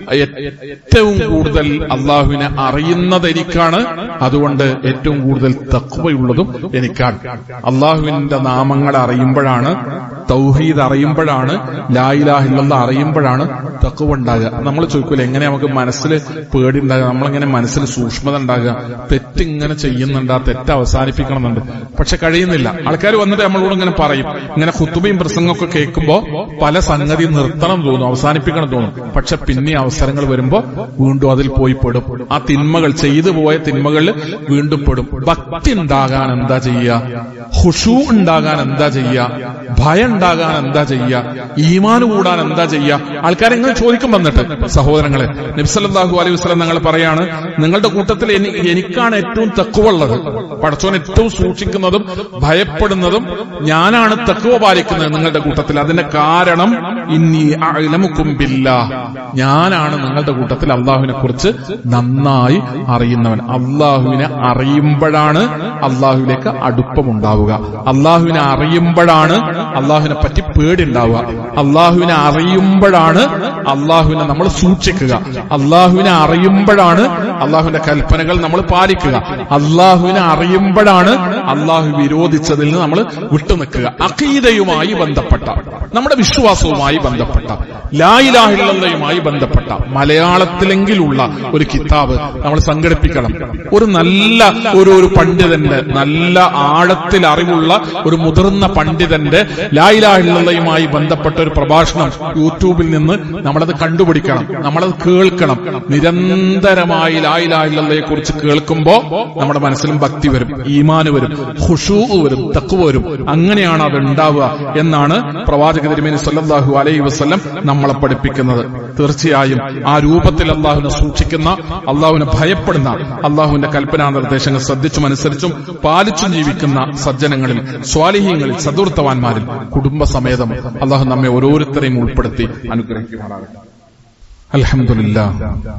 ഏറ്റവും കൂടുതൽ അള്ളാഹുവിനെ അറിയുന്നത് എനിക്കാണ്, അതുകൊണ്ട് ഏറ്റവും കൂടുതൽ തഖ്വയുള്ളതും എനിക്കാണ്. അള്ളാഹുവിന്റെ നാമങ്ങളെ അറിയുമ്പോഴാണ്, തൗഹീദ് അറിയുമ്പോഴാണ്, ലാ ഇലാഹ ഇല്ലല്ലാഹ് അറിയുമ്പോഴാണ് തഖ്വ ഉണ്ടാകുക. നമ്മൾ ചോദിക്കൂല എങ്ങനെ നമുക്ക് മനസ്സിൽ പേടി ഉണ്ടാകുക, നമ്മളെങ്ങനെ മനസ്സിൽ സൂക്ഷ്മത ഉണ്ടാകുക? തെറ്റിങ്ങനെ ചെയ്യുന്നുണ്ട്, ആ തെറ്റ് അവസാനിപ്പിക്കണമെന്നുണ്ട്, പക്ഷെ കഴിയുന്നില്ല. ആൾക്കാർ വന്നിട്ട് നമ്മളോട് ഇങ്ങനെ പറയും, ഇങ്ങനെ ഖുതുബയും പ്രസംഗമൊക്കെ കേൾക്കുമ്പോൾ പല സംഗതി നിർത്തണം തോന്നും, അവസാനിപ്പിക്കണം തോന്നും, പക്ഷെ പിന്നെ അവസരങ്ങൾ വരുമ്പോ വീണ്ടും അതിൽ പോയി പെടും. ആ തിന്മകൾ, ചെയ്തു പോയ തിന്മകളിൽ വീണ്ടും പെടും. ഭക്തി ഉണ്ടാകാൻ എന്താ ചെയ്യുക? ഖുശൂ ഉണ്ടാകാൻ എന്താ ചെയ്യുക? ഭയം ഉണ്ടാകാൻ എന്താ ചെയ്യുക? ഈമാൻ കൂടാൻ എന്താ ചെയ്യുക? ആൾക്കാരെങ്ങനെ ചോദിക്കും വന്നിട്ട്, സഹോദരങ്ങളെ, നബി സല്ലല്ലാഹു അലൈഹി വസല്ലം ഞങ്ങൾ പറയാണ്, നിങ്ങളുടെ കൂട്ടത്തിൽ എനിക്കാണ് ഏറ്റവും തഖ്വ ഉള്ളത്, പടച്ചോൻ ഏറ്റവും സൂക്ഷിക്കുന്നതും ഭയപ്പെടുന്നതും ഞാനാണ്, തഖ്വ പാലിക്കുന്നത് നിങ്ങളുടെ കൂട്ടത്തിൽ. അതിന്റെ കാരണം ഇന്നി അഅലമുകും ബില്ലാഹ്, ഞാനാണ് നിങ്ങളുടെ കൂട്ടത്തിൽ അള്ളാഹുവിനെ കുറിച്ച് നന്നായി അറിയുന്നവൻ. അള്ളാഹുവിനെ അറിയുമ്പോഴാണ് അള്ളാഹുവിലേക്ക് അടുപ്പമുണ്ടാവുക. അള്ളാഹുവിനെ അറിയുമ്പോഴാണ് അള്ളാഹുവിനെ പറ്റി പേടിയുണ്ടാവുക. അള്ളാഹുവിനെ അറിയുമ്പോഴാണ് അള്ളാഹുവിനെ നമ്മൾ സൂക്ഷിക്കുക. അള്ളാഹുവിനെ അറിയുമ്പോഴാണ് അള്ളാഹുവിന്റെ കൽപ്പനകൾ നമ്മൾ പാലിക്കുക. അള്ളാഹുവിനെ അറിയുമ്പോഴാണ് അള്ളാഹു വിരോധിച്ചതിൽ നിന്ന് നമ്മൾ വിട്ടുനിൽക്കുക. അഖീദയുമായി ബന്ധപ്പെട്ട, നമ്മുടെ വിശ്വാസവുമായി ബന്ധപ്പെട്ട, ലാ ഇലാഹ ഇല്ലല്ലാഹുമായി ബന്ധപ്പെട്ട മലയാളത്തിലെങ്കിലുള്ള ഒരു കിതാബ് നമ്മൾ സംഘടിപ്പിക്കണം. ഒരു നല്ല ഒരു ഒരു പണ്ഡിതന്റെ, നല്ല ആഴത്തിൽ അറിവുള്ള ഒരു മുതിർന്ന പണ്ഡിതന്റെ ലാ ഇലാഹ ഇല്ലല്ലാഹുമായി ബന്ധപ്പെട്ട ഒരു പ്രഭാഷണം യൂട്യൂബിൽ നിന്ന് നമ്മളത് കണ്ടുപിടിക്കണം, നമ്മളത് കേൾക്കണം. നിരന്തരമായി ലാ ഇലാഹ ഇല്ലല്ലാഹയെ കുറിച്ച് കേൾക്കുമ്പോ നമ്മുടെ മനസ്സിലും ഭക്തി വരും, ഈമാന് വരും, ഖുശൂ വരും, തഖ്വ വരും. അങ്ങനെയാണ് അത് ഉണ്ടാവുക എന്നാണ് പ്രവാചക തിരുമേനി സല്ലല്ലാഹു അലൈഹി വസല്ലം നമ്മളെ പഠിപ്പിക്കുന്നത്. തീർച്ചയായും ആ രൂപത്തിൽ അള്ളാഹുവിനെ സൂക്ഷിക്കുന്ന, അള്ളാഹുവിനെ ഭയപ്പെടുന്ന, അള്ളാഹുവിന്റെ കൽപ്പനാ നിർദ്ദേശങ്ങൾ ശ്രദ്ധിച്ചും അനുസരിച്ചും പാലിച്ചും ജീവിക്കുന്ന സജ്ജനങ്ങളിൽ, സ്വാലിഹീങ്ങളിൽ, സദുർത്തവാന്മാരിൽ കുടുംബസമേതം അള്ളാഹു നമ്മെ ഓരോരുത്തരെയും ഉൾപ്പെടുത്തി അനുഗ്രഹിക്കുമാറാകട്ടെ. അൽഹംദുലില്ലാഹ്,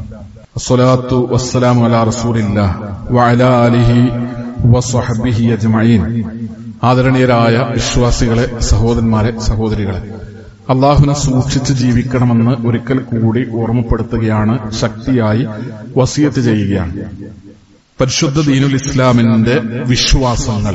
വസ്സലാത്തു വസ്സലാമു അലാ റസൂലില്ലാഹ് വഅലാ ആലിഹി വസ്വഹ്ബിഹി അജ്മഈൻ. ആദരണീയരായ വിശ്വാസികളെ, സഹോദരന്മാരെ, സഹോദരികളെ, അള്ളാഹുവിനെ സൂക്ഷിച്ച് ജീവിക്കണമെന്ന് ഒരിക്കൽ കൂടി ഓർമ്മപ്പെടുത്തുകയാണ്, ശക്തിയായി വസിയത്ത് ചെയ്യുകയാണ്. പരിശുദ്ധ ദീനുൽ ഇസ്ലാമിന്റെ വിശ്വാസങ്ങൾ,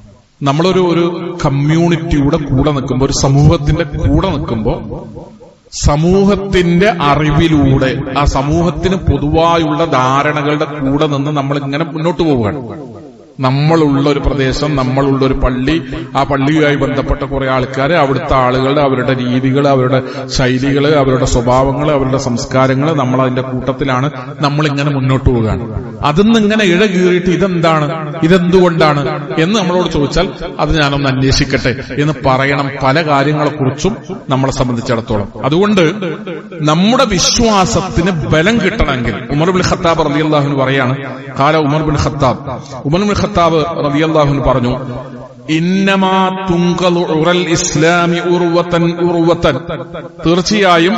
നമ്മളൊരു ഒരു കമ്മ്യൂണിറ്റിയുടെ കൂടെ നിൽക്കുമ്പോൾ, ഒരു സമൂഹത്തിന്റെ കൂടെ നിൽക്കുമ്പോൾ സമൂഹത്തിന്റെ അറിവിലൂടെ ആ സമൂഹത്തിന് പൊതുവായുള്ള ധാരണകളുടെ കൂടെ നിന്ന് നമ്മൾ ഇങ്ങനെ മുന്നോട്ട് പോവുകയാണ്. നമ്മളുള്ള ഒരു പ്രദേശം, നമ്മളുള്ള ഒരു പള്ളി, ആ പള്ളിയുമായി ബന്ധപ്പെട്ട കുറെ ആൾക്കാർ, അവിടുത്തെ ആളുകളുടെ അവരുടെ രീതികൾ, അവരുടെ ശൈലികൾ, അവരുടെ സ്വഭാവങ്ങൾ, അവരുടെ സംസ്കാരങ്ങൾ, നമ്മൾ അതിന്റെ കൂട്ടത്തിലാണ് നമ്മൾ ഇങ്ങനെ മുന്നോട്ട് പോവുകയാണ്. അതിന്ന് ഇങ്ങനെ ഇഴ കീറിയിട്ട് ഇതെന്താണ്, ഇതെന്തുകൊണ്ടാണ് എന്ന് നമ്മളോട് ചോദിച്ചാൽ അത് ഞാനൊന്ന് അന്വേഷിക്കട്ടെ എന്ന് പറയണം പല കാര്യങ്ങളെക്കുറിച്ചും നമ്മളെ സംബന്ധിച്ചിടത്തോളം. അതുകൊണ്ട് നമ്മുടെ വിശ്വാസത്തിന് ബലം കിട്ടണമെങ്കിൽ ഉമർ ബിൻ ഖത്താബ് റളിയല്ലാഹു അൻഹു പറയാണ്, ഖാല Umar bin Khattab Umar bin Khattab റളിയല്ലാഹു അൻഹു പറഞ്ഞു, ഇന്നമാ തുൻഖലു ഉറൽ ഇസ്ലാമി ഉർവതൻ ഉർവതൻ, തീർച്ചയായും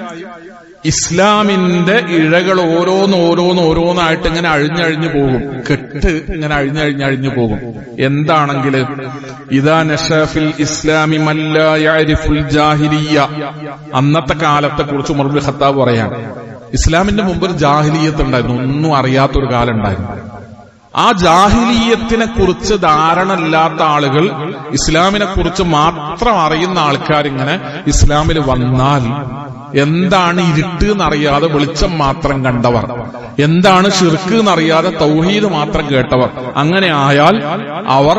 ഇസ്ലാമിന്റെ ഇഴകൾ ഓരോന്ന് ഓരോന്ന് ഓരോന്നായിട്ട് ഇങ്ങനെ അഴിഞ്ഞഴിഞ്ഞു പോകും, കെട്ട് ഇങ്ങനെ അഴിഞ്ഞഴിഞ്ഞഴിഞ്ഞു പോകും. എന്താണെങ്കിൽ ഇദാ നശഫിൽ ഇസ്ലാമി മല്ലാ യഅരിഫുൽ ജാഹിലിയ്യ, അന്നത്തെ കാലത്തെ കുറിച്ച് ഉമർ ബിൻ ഖത്താബ് പറയാൻ, ഇസ്ലാമിന്റെ മുമ്പ് ഒരു ജാഹിലിയ്യത്ത് ഉണ്ടായിരുന്നു, ഒന്നും അറിയാത്തൊരു കാലം ഉണ്ടായിരുന്നു. ആ ജാഹിലിയ്യത്തിനെ കുറിച്ച് ധാരണ ഇല്ലാത്ത ആളുകൾ, ഇസ്ലാമിനെ കുറിച്ച് മാത്രം അറിയുന്ന ആൾക്കാരിങ്ങനെ ഇസ്ലാമിൽ വന്നാൽ, എന്താണ് ഇരുട്ട് എന്നറിയാതെ വെളിച്ചം മാത്രം കണ്ടവർ, എന്താണ് ശിർക്ക് എന്നറിയാതെ തൗഹീദ് മാത്രം കേട്ടവർ, അങ്ങനെ ആയാൽ അവർ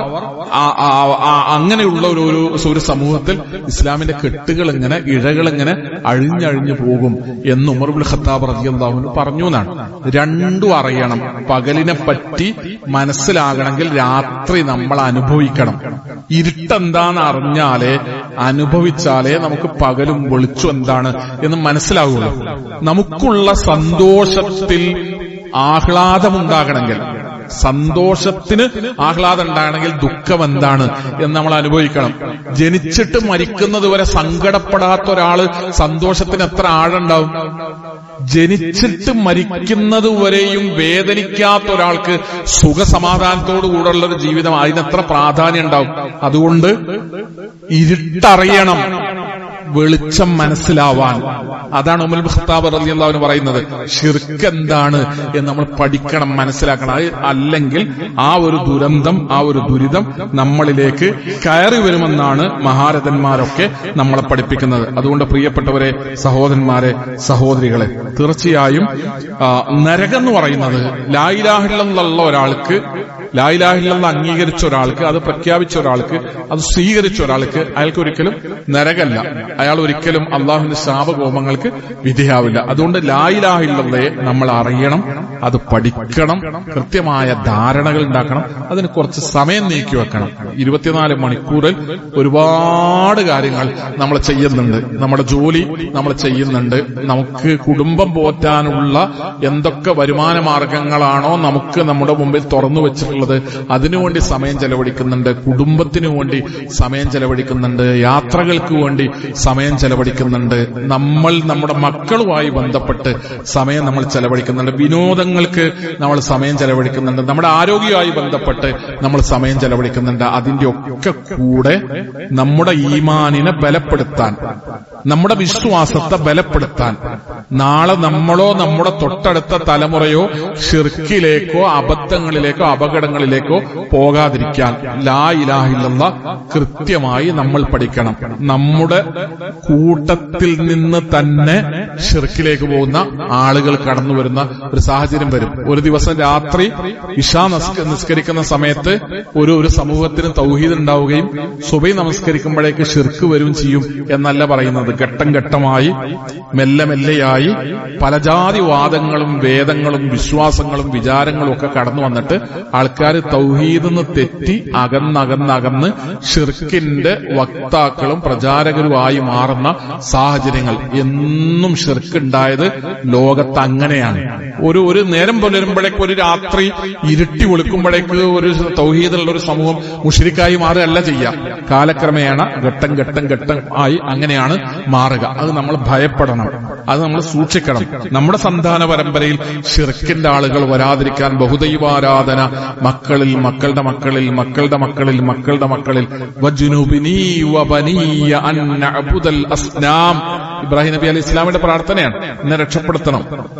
അങ്ങനെയുള്ള ഒരു ഒരു സമൂഹത്തിൽ ഇസ്ലാമിന്റെ കെട്ടുകൾ ഇങ്ങനെ ഇഴകൾ ഇങ്ങനെ അഴിഞ്ഞഴിഞ്ഞു പോകും എന്ന് ഉമർ ഇബ്നു ഖത്താബ് റളിയല്ലാഹു അൻഹു പറഞ്ഞു എന്നാണ്. രണ്ടും അറിയണം. പകലിനെ പറ്റി മനസ്സിലാകണമെങ്കിൽ രാത്രി നമ്മൾ അനുഭവിക്കണം. ഇരുട്ടെന്താന്ന് അറിഞ്ഞാലേ, അനുഭവിച്ചാലേ നമുക്ക് പകലും വെളിച്ചം എന്താണ് എന്ന് മനസ്സിലാവുള്ളൂ. നമുക്കുള്ള സന്തോഷത്തിൽ ആഹ്ലാദമുണ്ടാകണമെങ്കിൽ, സന്തോഷത്തിന് ആഹ്ലാദം ഉണ്ടാകണമെങ്കിൽ ദുഃഖം എന്താണ് എന്ന് നമ്മൾ അനുഭവിക്കണം. ജനിച്ചിട്ട് മരിക്കുന്നത് വരെ സങ്കടപ്പെടാത്ത ഒരാള് സന്തോഷത്തിന് എത്ര ആഴുണ്ടാവും? ജനിച്ചിട്ട് മരിക്കുന്നത് വരെയും വേദനിക്കാത്ത ഒരാൾക്ക് സുഖസമാധാനത്തോടു കൂടെയുള്ള ഒരു ജീവിതം, അതിനെത്ര പ്രാധാന്യം ഉണ്ടാവും. അതുകൊണ്ട് ഇരുട്ടറിയണം, വെളിച്ചം മനസ്സിലാവാൻ. അതാണ് ഉമർ ഇബ്നു ഖത്താബ് റളിയല്ലാഹു അൻഹു പറയുന്നത്. ശിർക്ക് എന്താണ് എന്ന് നമ്മൾ പഠിക്കണം, മനസ്സിലാക്കണം. അല്ലെങ്കിൽ ആ ഒരു ദുരന്തം, ആ ഒരു ദുരിതം നമ്മളിലേക്ക് കയറി വരുമെന്നാണ് മഹാരഥന്മാരൊക്കെ നമ്മളെ പഠിപ്പിക്കുന്നത്. അതുകൊണ്ട് പ്രിയപ്പെട്ടവരെ, സഹോദരന്മാരെ, സഹോദരികളെ, തീർച്ചയായും നരകം എന്ന് പറയുന്നത് ലാ ഇലാഹ ഇല്ലല്ലാഹ് ഒരാൾക്ക്, ലാ ഇലാഹ ഇല്ലല്ലാഹ് അംഗീകരിച്ച ഒരാൾക്ക്, അത് പ്രഖ്യാപിച്ച ഒരാൾക്ക്, അത് സ്വീകരിച്ച ഒരാൾക്ക്, അയാൾക്ക് ഒരിക്കലും നരകല്ല. അയാൾ ഒരിക്കലും അള്ളാഹുവിന്റെ ശാപകോപങ്ങൾക്ക് വിധേയാവില്ല. അതുകൊണ്ട് ലാ ഇലാഹ ഇല്ലല്ലാഹയെ നമ്മൾ അറിയണം, അത് പഠിക്കണം, കൃത്യമായ ധാരണകൾ ഉണ്ടാക്കണം, അതിന് കുറച്ച് സമയം നീക്കി വെക്കണം. ഇരുപത്തിനാല് മണിക്കൂറിൽ ഒരുപാട് കാര്യങ്ങൾ നമ്മൾ ചെയ്യുന്നുണ്ട്. നമ്മുടെ ജോലി നമ്മൾ ചെയ്യുന്നുണ്ട്. നമുക്ക് കുടുംബം പോറ്റാനുള്ള എന്തൊക്കെ വരുമാന മാർഗങ്ങളാണോ നമുക്ക് നമ്മുടെ മുമ്പിൽ തുറന്നു വെച്ചിട്ടുള്ളത്, അതിനുവേണ്ടി സമയം ചെലവഴിക്കുന്നുണ്ട്. കുടുംബത്തിനു വേണ്ടി സമയം ചെലവഴിക്കുന്നുണ്ട്. യാത്രകൾക്ക് വേണ്ടി സമയം ചെലവഴിക്കുന്നുണ്ട്. നമ്മൾ നമ്മുടെ മക്കളുമായി ബന്ധപ്പെട്ട് സമയം നമ്മൾ ചെലവഴിക്കുന്നുണ്ട്. വിനോദങ്ങൾക്ക് നമ്മൾ സമയം ചെലവഴിക്കുന്നുണ്ട്. നമ്മുടെ ആരോഗ്യവുമായി ബന്ധപ്പെട്ട് നമ്മൾ സമയം ചെലവഴിക്കുന്നുണ്ട്. അതിന്റെ ഒക്കെ കൂടെ നമ്മുടെ ഈമാനിനെ ബലപ്പെടുത്താൻ, നമ്മുടെ വിശ്വാസത്തെ ബലപ്പെടുത്താൻ, നാളെ നമ്മളോ നമ്മുടെ തൊട്ടടുത്ത തലമുറയോ ഷിർക്കിലേക്കോ അബദ്ധങ്ങളിലേക്കോ അപകടങ്ങളിലേക്കോ പോകാതിരിക്കാൻ ലാ ഇലാഹ ഇല്ലല്ലാഹ് കൃത്യമായി നമ്മൾ പഠിക്കണം. നമ്മുടെ കൂട്ടത്തിൽ നിന്ന് തന്നെ ഷിർക്കിലേക്ക് പോകുന്ന ആളുകൾ കടന്നു വരുന്ന ഒരു സാഹചര്യം വരും. ഒരു ദിവസം രാത്രി ഇശാ നിസ്കരിക്കുന്ന സമയത്ത് ഒരു ഒരു സമൂഹത്തിന് തൗഹീദ് ഉണ്ടാവുകയും സുബഹി നമസ്കരിക്കുമ്പോഴേക്ക് ഷിർക്ക് വരും ചെയ്യും എന്നല്ല പറയുന്നത്. ഘട്ടം ഘട്ടമായി, മെല്ലെ മെല്ലെയായി പല ജാതി വാദങ്ങളും വേദങ്ങളും വിശ്വാസങ്ങളും വിചാരങ്ങളും ഒക്കെ കടന്നു വന്നിട്ട് ആൾക്കാർ തൗഹീദിന്ന് തെറ്റി അകന്നകന്നകന്ന് ഷിർക്കിന്റെ വക്താക്കളും പ്രചാരകരുമായി മാറുന്ന സാഹചര്യങ്ങൾ. എന്നും ഷിർക്ക് ഉണ്ടായത് ലോകത്ത് അങ്ങനെയാണ്. ഒരു ഒരു നേരം പുലരുമ്പോഴേക്ക്, ഒരു രാത്രി ഇരുട്ടി ഒളിക്കുമ്പോഴേക്ക് ഒരു തൗഹീദുള്ള ഒരു സമൂഹം മുശ്രിക്കായി മാറുകയല്ല ചെയ്യുക. കാലക്രമേണ ഘട്ടം ഘട്ടം ഘട്ടം ആയി അങ്ങനെയാണ് മാറുക. അത് നമ്മൾ ഭയപ്പെടണം, അത് നമ്മൾ സൂക്ഷിക്കണം. നമ്മുടെ സന്താന പരമ്പരയിൽ ഷിർക്കിന്റെ ആളുകൾ വരാതിരിക്കാൻ ബഹുദൈവാരാധന മക്കളിൽ, മക്കളുടെ മക്കളിൽ, മക്കളുടെ മക്കളിൽ, മക്കളുടെ മക്കളിൽ വജ്നുബിനി വബനിയ അൻ നഅബുദൽ അസ്നാം, ഇബ്രാഹിം നബി അലൈഹി ഇസ്ലാമിന്റെ പ്രാർത്ഥനയാണ്. എന്നെ രക്ഷപ്പെടുത്തണം,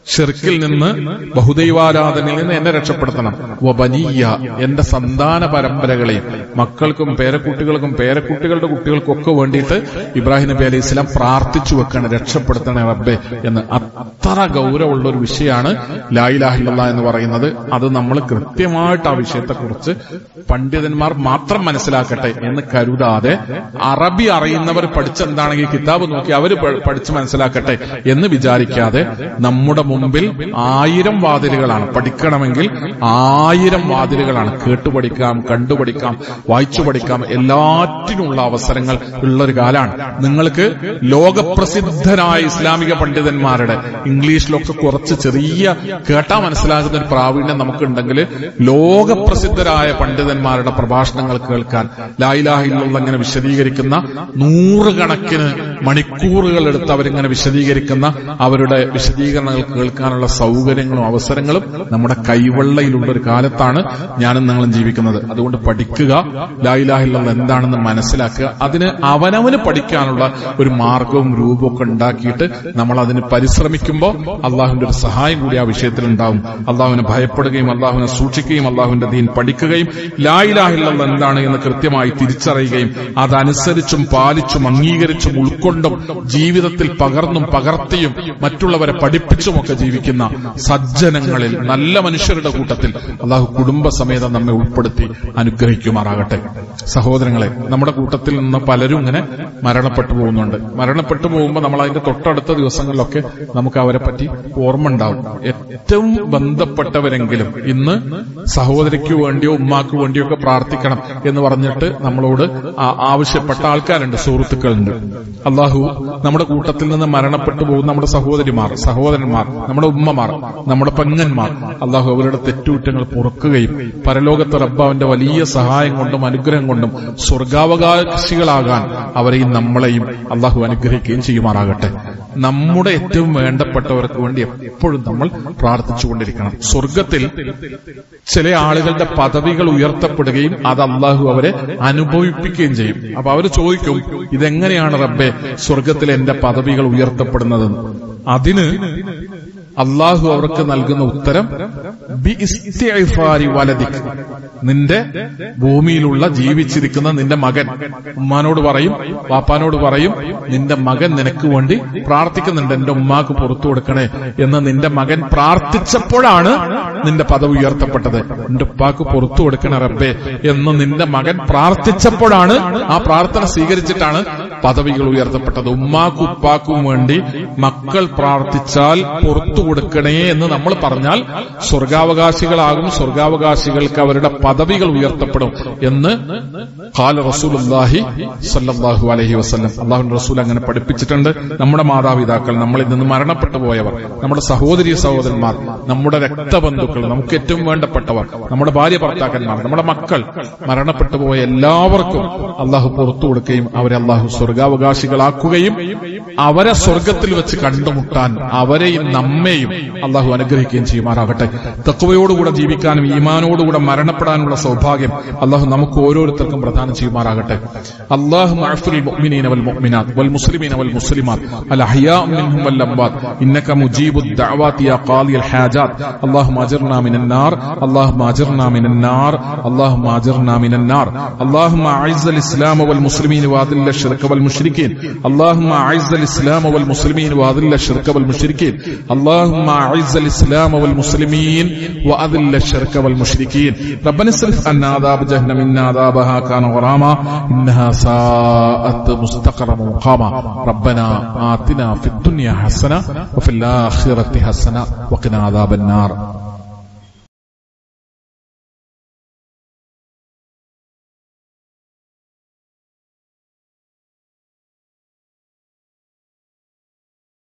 ഷിർക്കിൽ നിന്ന്, ബഹുദൈവാരാധനയിൽ നിന്ന് എന്നെ രക്ഷപ്പെടുത്തണം. വബനിയ, എന്റെ സന്താന പരമ്പരകളെയും, മക്കൾക്കും പേരക്കുട്ടികൾക്കും പേരക്കുട്ടികളുടെ കുട്ടികൾക്കും ഒക്കെ വേണ്ടിയിട്ട് ഇബ്രാഹിം നബി അലൈഹി സ്വലാം പ്രാർത്ഥിച്ചു വെക്കണം, രക്ഷപ്പെടുത്തണേ റബ്ബേ എന്ന്. അത്ര ഗൗരവമുള്ള ഒരു വിഷയമാണ് ലാ ഇലാഹ ഇല്ലല്ലാഹ് എന്ന് പറയുന്നത്. അത് നമ്മൾ കൃത്യമായിട്ട് ആ വിഷയത്തെക്കുറിച്ച് പണ്ഡിതന്മാർ മാത്രം മനസ്സിലാക്കട്ടെ എന്ന് കരുതാതെ, അറബി അറിയുന്നവർ പഠിച്ചെന്താണെങ്കിൽ കിതാബ് നോക്കി അവർ പഠിച്ച് മനസ്സിലാക്കട്ടെ എന്ന് വിചാരിക്കാതെ, നമ്മുടെ മുമ്പിൽ ആയിരം വാതിലുകളാണ്. പഠിക്കണമെങ്കിൽ ആയിരം വാതിലുകളാണ്. കേട്ടുപഠിക്കാം, കണ്ടുപഠിക്കാം, വായിച്ചു പഠിക്കാം, എല്ലാറ്റിനുമുള്ള അവസരങ്ങൾ ഉള്ളൊരു കാലാണ്. നിങ്ങൾക്ക് ലോകപ്രസിദ്ധരായ ഇസ്ലാമിക പണ്ഡിതന്മാരുടെ ഇംഗ്ലീഷിലൊക്കെ കുറച്ച് ചെറിയ കേട്ടാ മനസ്സിലാകുന്ന ഒരു പ്രാവീണ്യം നമുക്കുണ്ടെങ്കിൽ ലോകപ്രസിദ്ധരായ പണ്ഡിതന്മാരുടെ പ്രഭാഷണങ്ങൾ കേൾക്കാൻ, ലാ ഇലാഹ ഇല്ലല്ലാഹ് ഇങ്ങനെ വിശദീകരിക്കുന്ന നൂറുകണക്കിന് മണിക്കൂറുകൾ എടുത്ത് അവരിങ്ങനെ വിശദീകരിക്കുന്ന അവരുടെ വിശദീകരണങ്ങൾ കേൾക്കാനുള്ള സൗകര്യങ്ങളും അവസരങ്ങളും നമ്മുടെ കൈവെള്ളയിലുള്ള ഒരു കാലത്താണ് ഞാനും നിങ്ങളും ജീവിക്കുന്നത്. അതുകൊണ്ട് പഠിക്കുക, ലാ ഇലാഹ ഇല്ലല്ലാഹ് എന്താണെന്ന് മനസ്സിലാക്കുക. അതിന് അവനവന് പഠിക്കാനുള്ള ഒരു മാർഗവും രൂപവും ഒക്കെ ഉണ്ടാക്കിയിട്ട് നമ്മൾ അതിന് പരിശ്രമിക്കുമ്പോൾ അള്ളാഹുവിന്റെ ഒരു സഹായം കൂടി ആ വിഷയത്തിൽ ഉണ്ടാവും. അള്ളാഹുവിനെ ഭയപ്പെടുകയും അള്ളാഹുവിനെ സൂക്ഷിക്കുകയും അള്ളാഹുവിന്റെ ദീൻ പഠിക്കുകയും ലാ ഇലാഹ ഇല്ലല്ലാഹ് എന്താണ് എന്ന് കൃത്യമായി തിരിച്ചറിയുകയും അതനുസരിച്ചും പാലിച്ചും അംഗീകരിച്ചും ഉൾക്കൊണ്ടും ജീവിതത്തിൽ പകർന്നും പകർത്തിയും മറ്റുള്ളവരെ പഠിപ്പിച്ചുമൊക്കെ ജീവിക്കുന്ന സജ്ജനങ്ങളിൽ, നല്ല മനുഷ്യരുടെ കൂട്ടത്തിൽ അള്ളാഹു കുടുംബസമേതം നമ്മെ ഉൾപ്പെടുത്തി അനുഗ്രഹിക്കുമാറാകട്ടെ. സഹോദരങ്ങളെ, നമ്മുടെ കൂട്ടത്തിൽ നിന്ന് പലരും ഇങ്ങനെ മരണപ്പെട്ടു പോകുന്നുണ്ട്. മരണപ്പെട്ടു പോകുമ്പോൾ നമ്മൾ അതിന്റെ തൊട്ടടുത്ത ദിവസങ്ങളിലൊക്കെ നമുക്ക് അവരെ പറ്റി ഓർമ്മ ഉണ്ടാവും. ഏറ്റവും ബന്ധപ്പെട്ടവരെങ്കിലും ഇന്ന് സഹോദരിക്ക് വേണ്ടിയോ ഉമ്മാക്ക് വേണ്ടിയോ ഒക്കെ പ്രാർത്ഥിക്കണം എന്ന് പറഞ്ഞിട്ട് നമ്മളോട് ആവശ്യപ്പെട്ട ആൾക്കാരുണ്ട്, സുഹൃത്തുക്കളുണ്ട്. അള്ളാഹു നമ്മുടെ കൂട്ടത്തിൽ നിന്ന് മരണപ്പെട്ടു പോകുന്ന നമ്മുടെ സഹോദരിമാർ, സഹോദരന്മാർ, നമ്മുടെ ഉമ്മമാർ, നമ്മുടെ പെങ്ങന്മാർ, അള്ളാഹു അവരുടെ തെറ്റുകുറ്റങ്ങൾ പൊറുക്കുകയും പരലോകത്ത് റബ്ബാവിന്റെ വലിയ സഹായം കൊണ്ടും അനുഗ്രഹം കൊണ്ടും സ്വർഗാവകാശികളാകാൻ അവരെയും നമ്മളെയും അള്ളാഹു അനുഗ്രഹിക്കുകയും ചെയ്യുമാറാകട്ടെ. നമ്മുടെ ഏറ്റവും വേണ്ടപ്പെട്ടവർക്ക് വേണ്ടി എപ്പോഴും നമ്മൾ പ്രാർത്ഥിച്ചുകൊണ്ടിരിക്കണം. സ്വർഗത്തിൽ ചില ആളുകളുടെ പദവികൾ ഉയർത്തപ്പെടുകയും അത് അള്ളാഹു അവരെ അനുഭവിപ്പിക്കുകയും ചെയ്യും. അപ്പൊ അവർ ചോദിക്കും, ഇതെങ്ങനെയാണ് റബ്ബേ സ്വർഗത്തിൽ എന്റെ പദവികൾ ഉയർത്തപ്പെടുന്നതെന്ന്. അതിന് അള്ളാഹു അവർക്ക് നൽകുന്ന ഉത്തരം ബി ഇസ്തിഗ്ഫാരി വലദിക്, നിന്റെ ഭൂമിയിലുള്ള ജീവിച്ചിരിക്കുന്ന നിന്റെ മകൻ ഉമ്മാനോട് പറയും, വാപ്പാനോട് പറയും, നിന്റെ മകൻ നിനക്ക് വേണ്ടി പ്രാർത്ഥിക്കുന്നുണ്ട്, എന്റെ ഉമ്മാക്ക് പുറത്തു കൊടുക്കണേ എന്ന് നിന്റെ മകൻ പ്രാർത്ഥിച്ചപ്പോഴാണ് നിന്റെ പദവി ഉയർത്തപ്പെട്ടത്. എന്റെ ഉപ്പാക്ക് പുറത്തു കൊടുക്കണേ റബ്ബേ എന്ന് നിന്റെ മകൻ പ്രാർത്ഥിച്ചപ്പോഴാണ്, ആ പ്രാർത്ഥന സ്വീകരിച്ചിട്ടാണ് പദവികൾ ഉയർത്തപ്പെട്ടത്. ഉമ്മാക്കും ഉപ്പാക്കും വേണ്ടി മക്കൾ പ്രാർത്ഥിച്ചാൽ പുറത്തു കൊടുക്കണേ എന്ന് നമ്മൾ പറഞ്ഞാൽ സ്വർഗാവകാശികളാകും, സ്വർഗാവകാശികൾക്ക് അവരുടെ പദവികൾ ഉയർത്തപ്പെടും എന്ന് ഖാല റസൂലുള്ളാഹി സ്വല്ലല്ലാഹു അലൈഹി വസല്ലം. അല്ലാഹുവിന്റെ റസൂൽ അങ്ങനെ പഠിപ്പിച്ചിട്ടുണ്ട്. നമ്മുടെ മാതാപിതാക്കൾ, നമ്മളിൽ നിന്ന് മരണപ്പെട്ടു പോയവർ, നമ്മുടെ സഹോദരി സഹോദരന്മാർ, നമ്മുടെ രക്തബന്ധുക്കൾ, നമുക്ക് ഏറ്റവും വേണ്ടപ്പെട്ടവർ, നമ്മുടെ ഭാര്യ ഭർത്താക്കന്മാർ, നമ്മുടെ മക്കൾ, മരണപ്പെട്ടു പോയ എല്ലാവർക്കും അള്ളാഹു പുറത്തു കൊടുക്കുകയും അവരെ അള്ളാഹു സ്വർഗാവകാശികളാക്കുകയും അവരെ സ്വർഗത്തിൽ വെച്ച് കണ്ടുമുട്ടാൻ അവരെയും നമ്മെയും അള്ളാഹു അനുഗ്രഹിക്കുകയും ചെയ്യുമാറാകട്ടെ. തഖ്വയോടുകൂടെ ജീവിക്കാനും ഈമാനോടുകൂടെ മരണപ്പെടാനുള്ള സൗഭാഗ്യം അള്ളാഹു നമുക്ക് ഓരോരുത്തർക്കും പ്രദാനം ചെയ്യുമാറാകട്ടെ. അല്ലാഹുമ്മ അഗ്ഫിറിൽ മുഅ്മിനീന വൽ മുഅ്മിനാത്ത് വൽ മുസ്ലിമീന വൽ മുസ്ലിമാത്ത് അൽ അഹ്യാ മിൻഹും വൽ അംവാത്ത് ഇന്നക മുജീബുദ് ദഅവാതി യാ ഖാദിയൽ ഹാജാത്ത് അല്ലാഹുമ്മ അജിർനാ മിനൻ നാർ അല്ലാഹുമ്മ അജിർനാ മിനൻ നാർ അല്ലാഹുമ്മ അജിർനാ മിനൻ നാർ അല്ലാഹുമ്മ അഇസ്സൽ ഇസ്ലാമ വൽ മുസ്ലിമീന വഅദില്ല الشرك والمشركين اللهم أعز الإسلام والمسلمين وأذل الشرك والمشركين اللهم أعز الإسلام والمسلمين وأذل الشرك والمشركين ربنا اصرف عنا عذاب جهنم إن عذابها كان غراما إنها ساءت مستقرا ومقاما ربنا آتنا في الدنيا حسنة وفي الآخرة حسنة وقنا عذاب النار.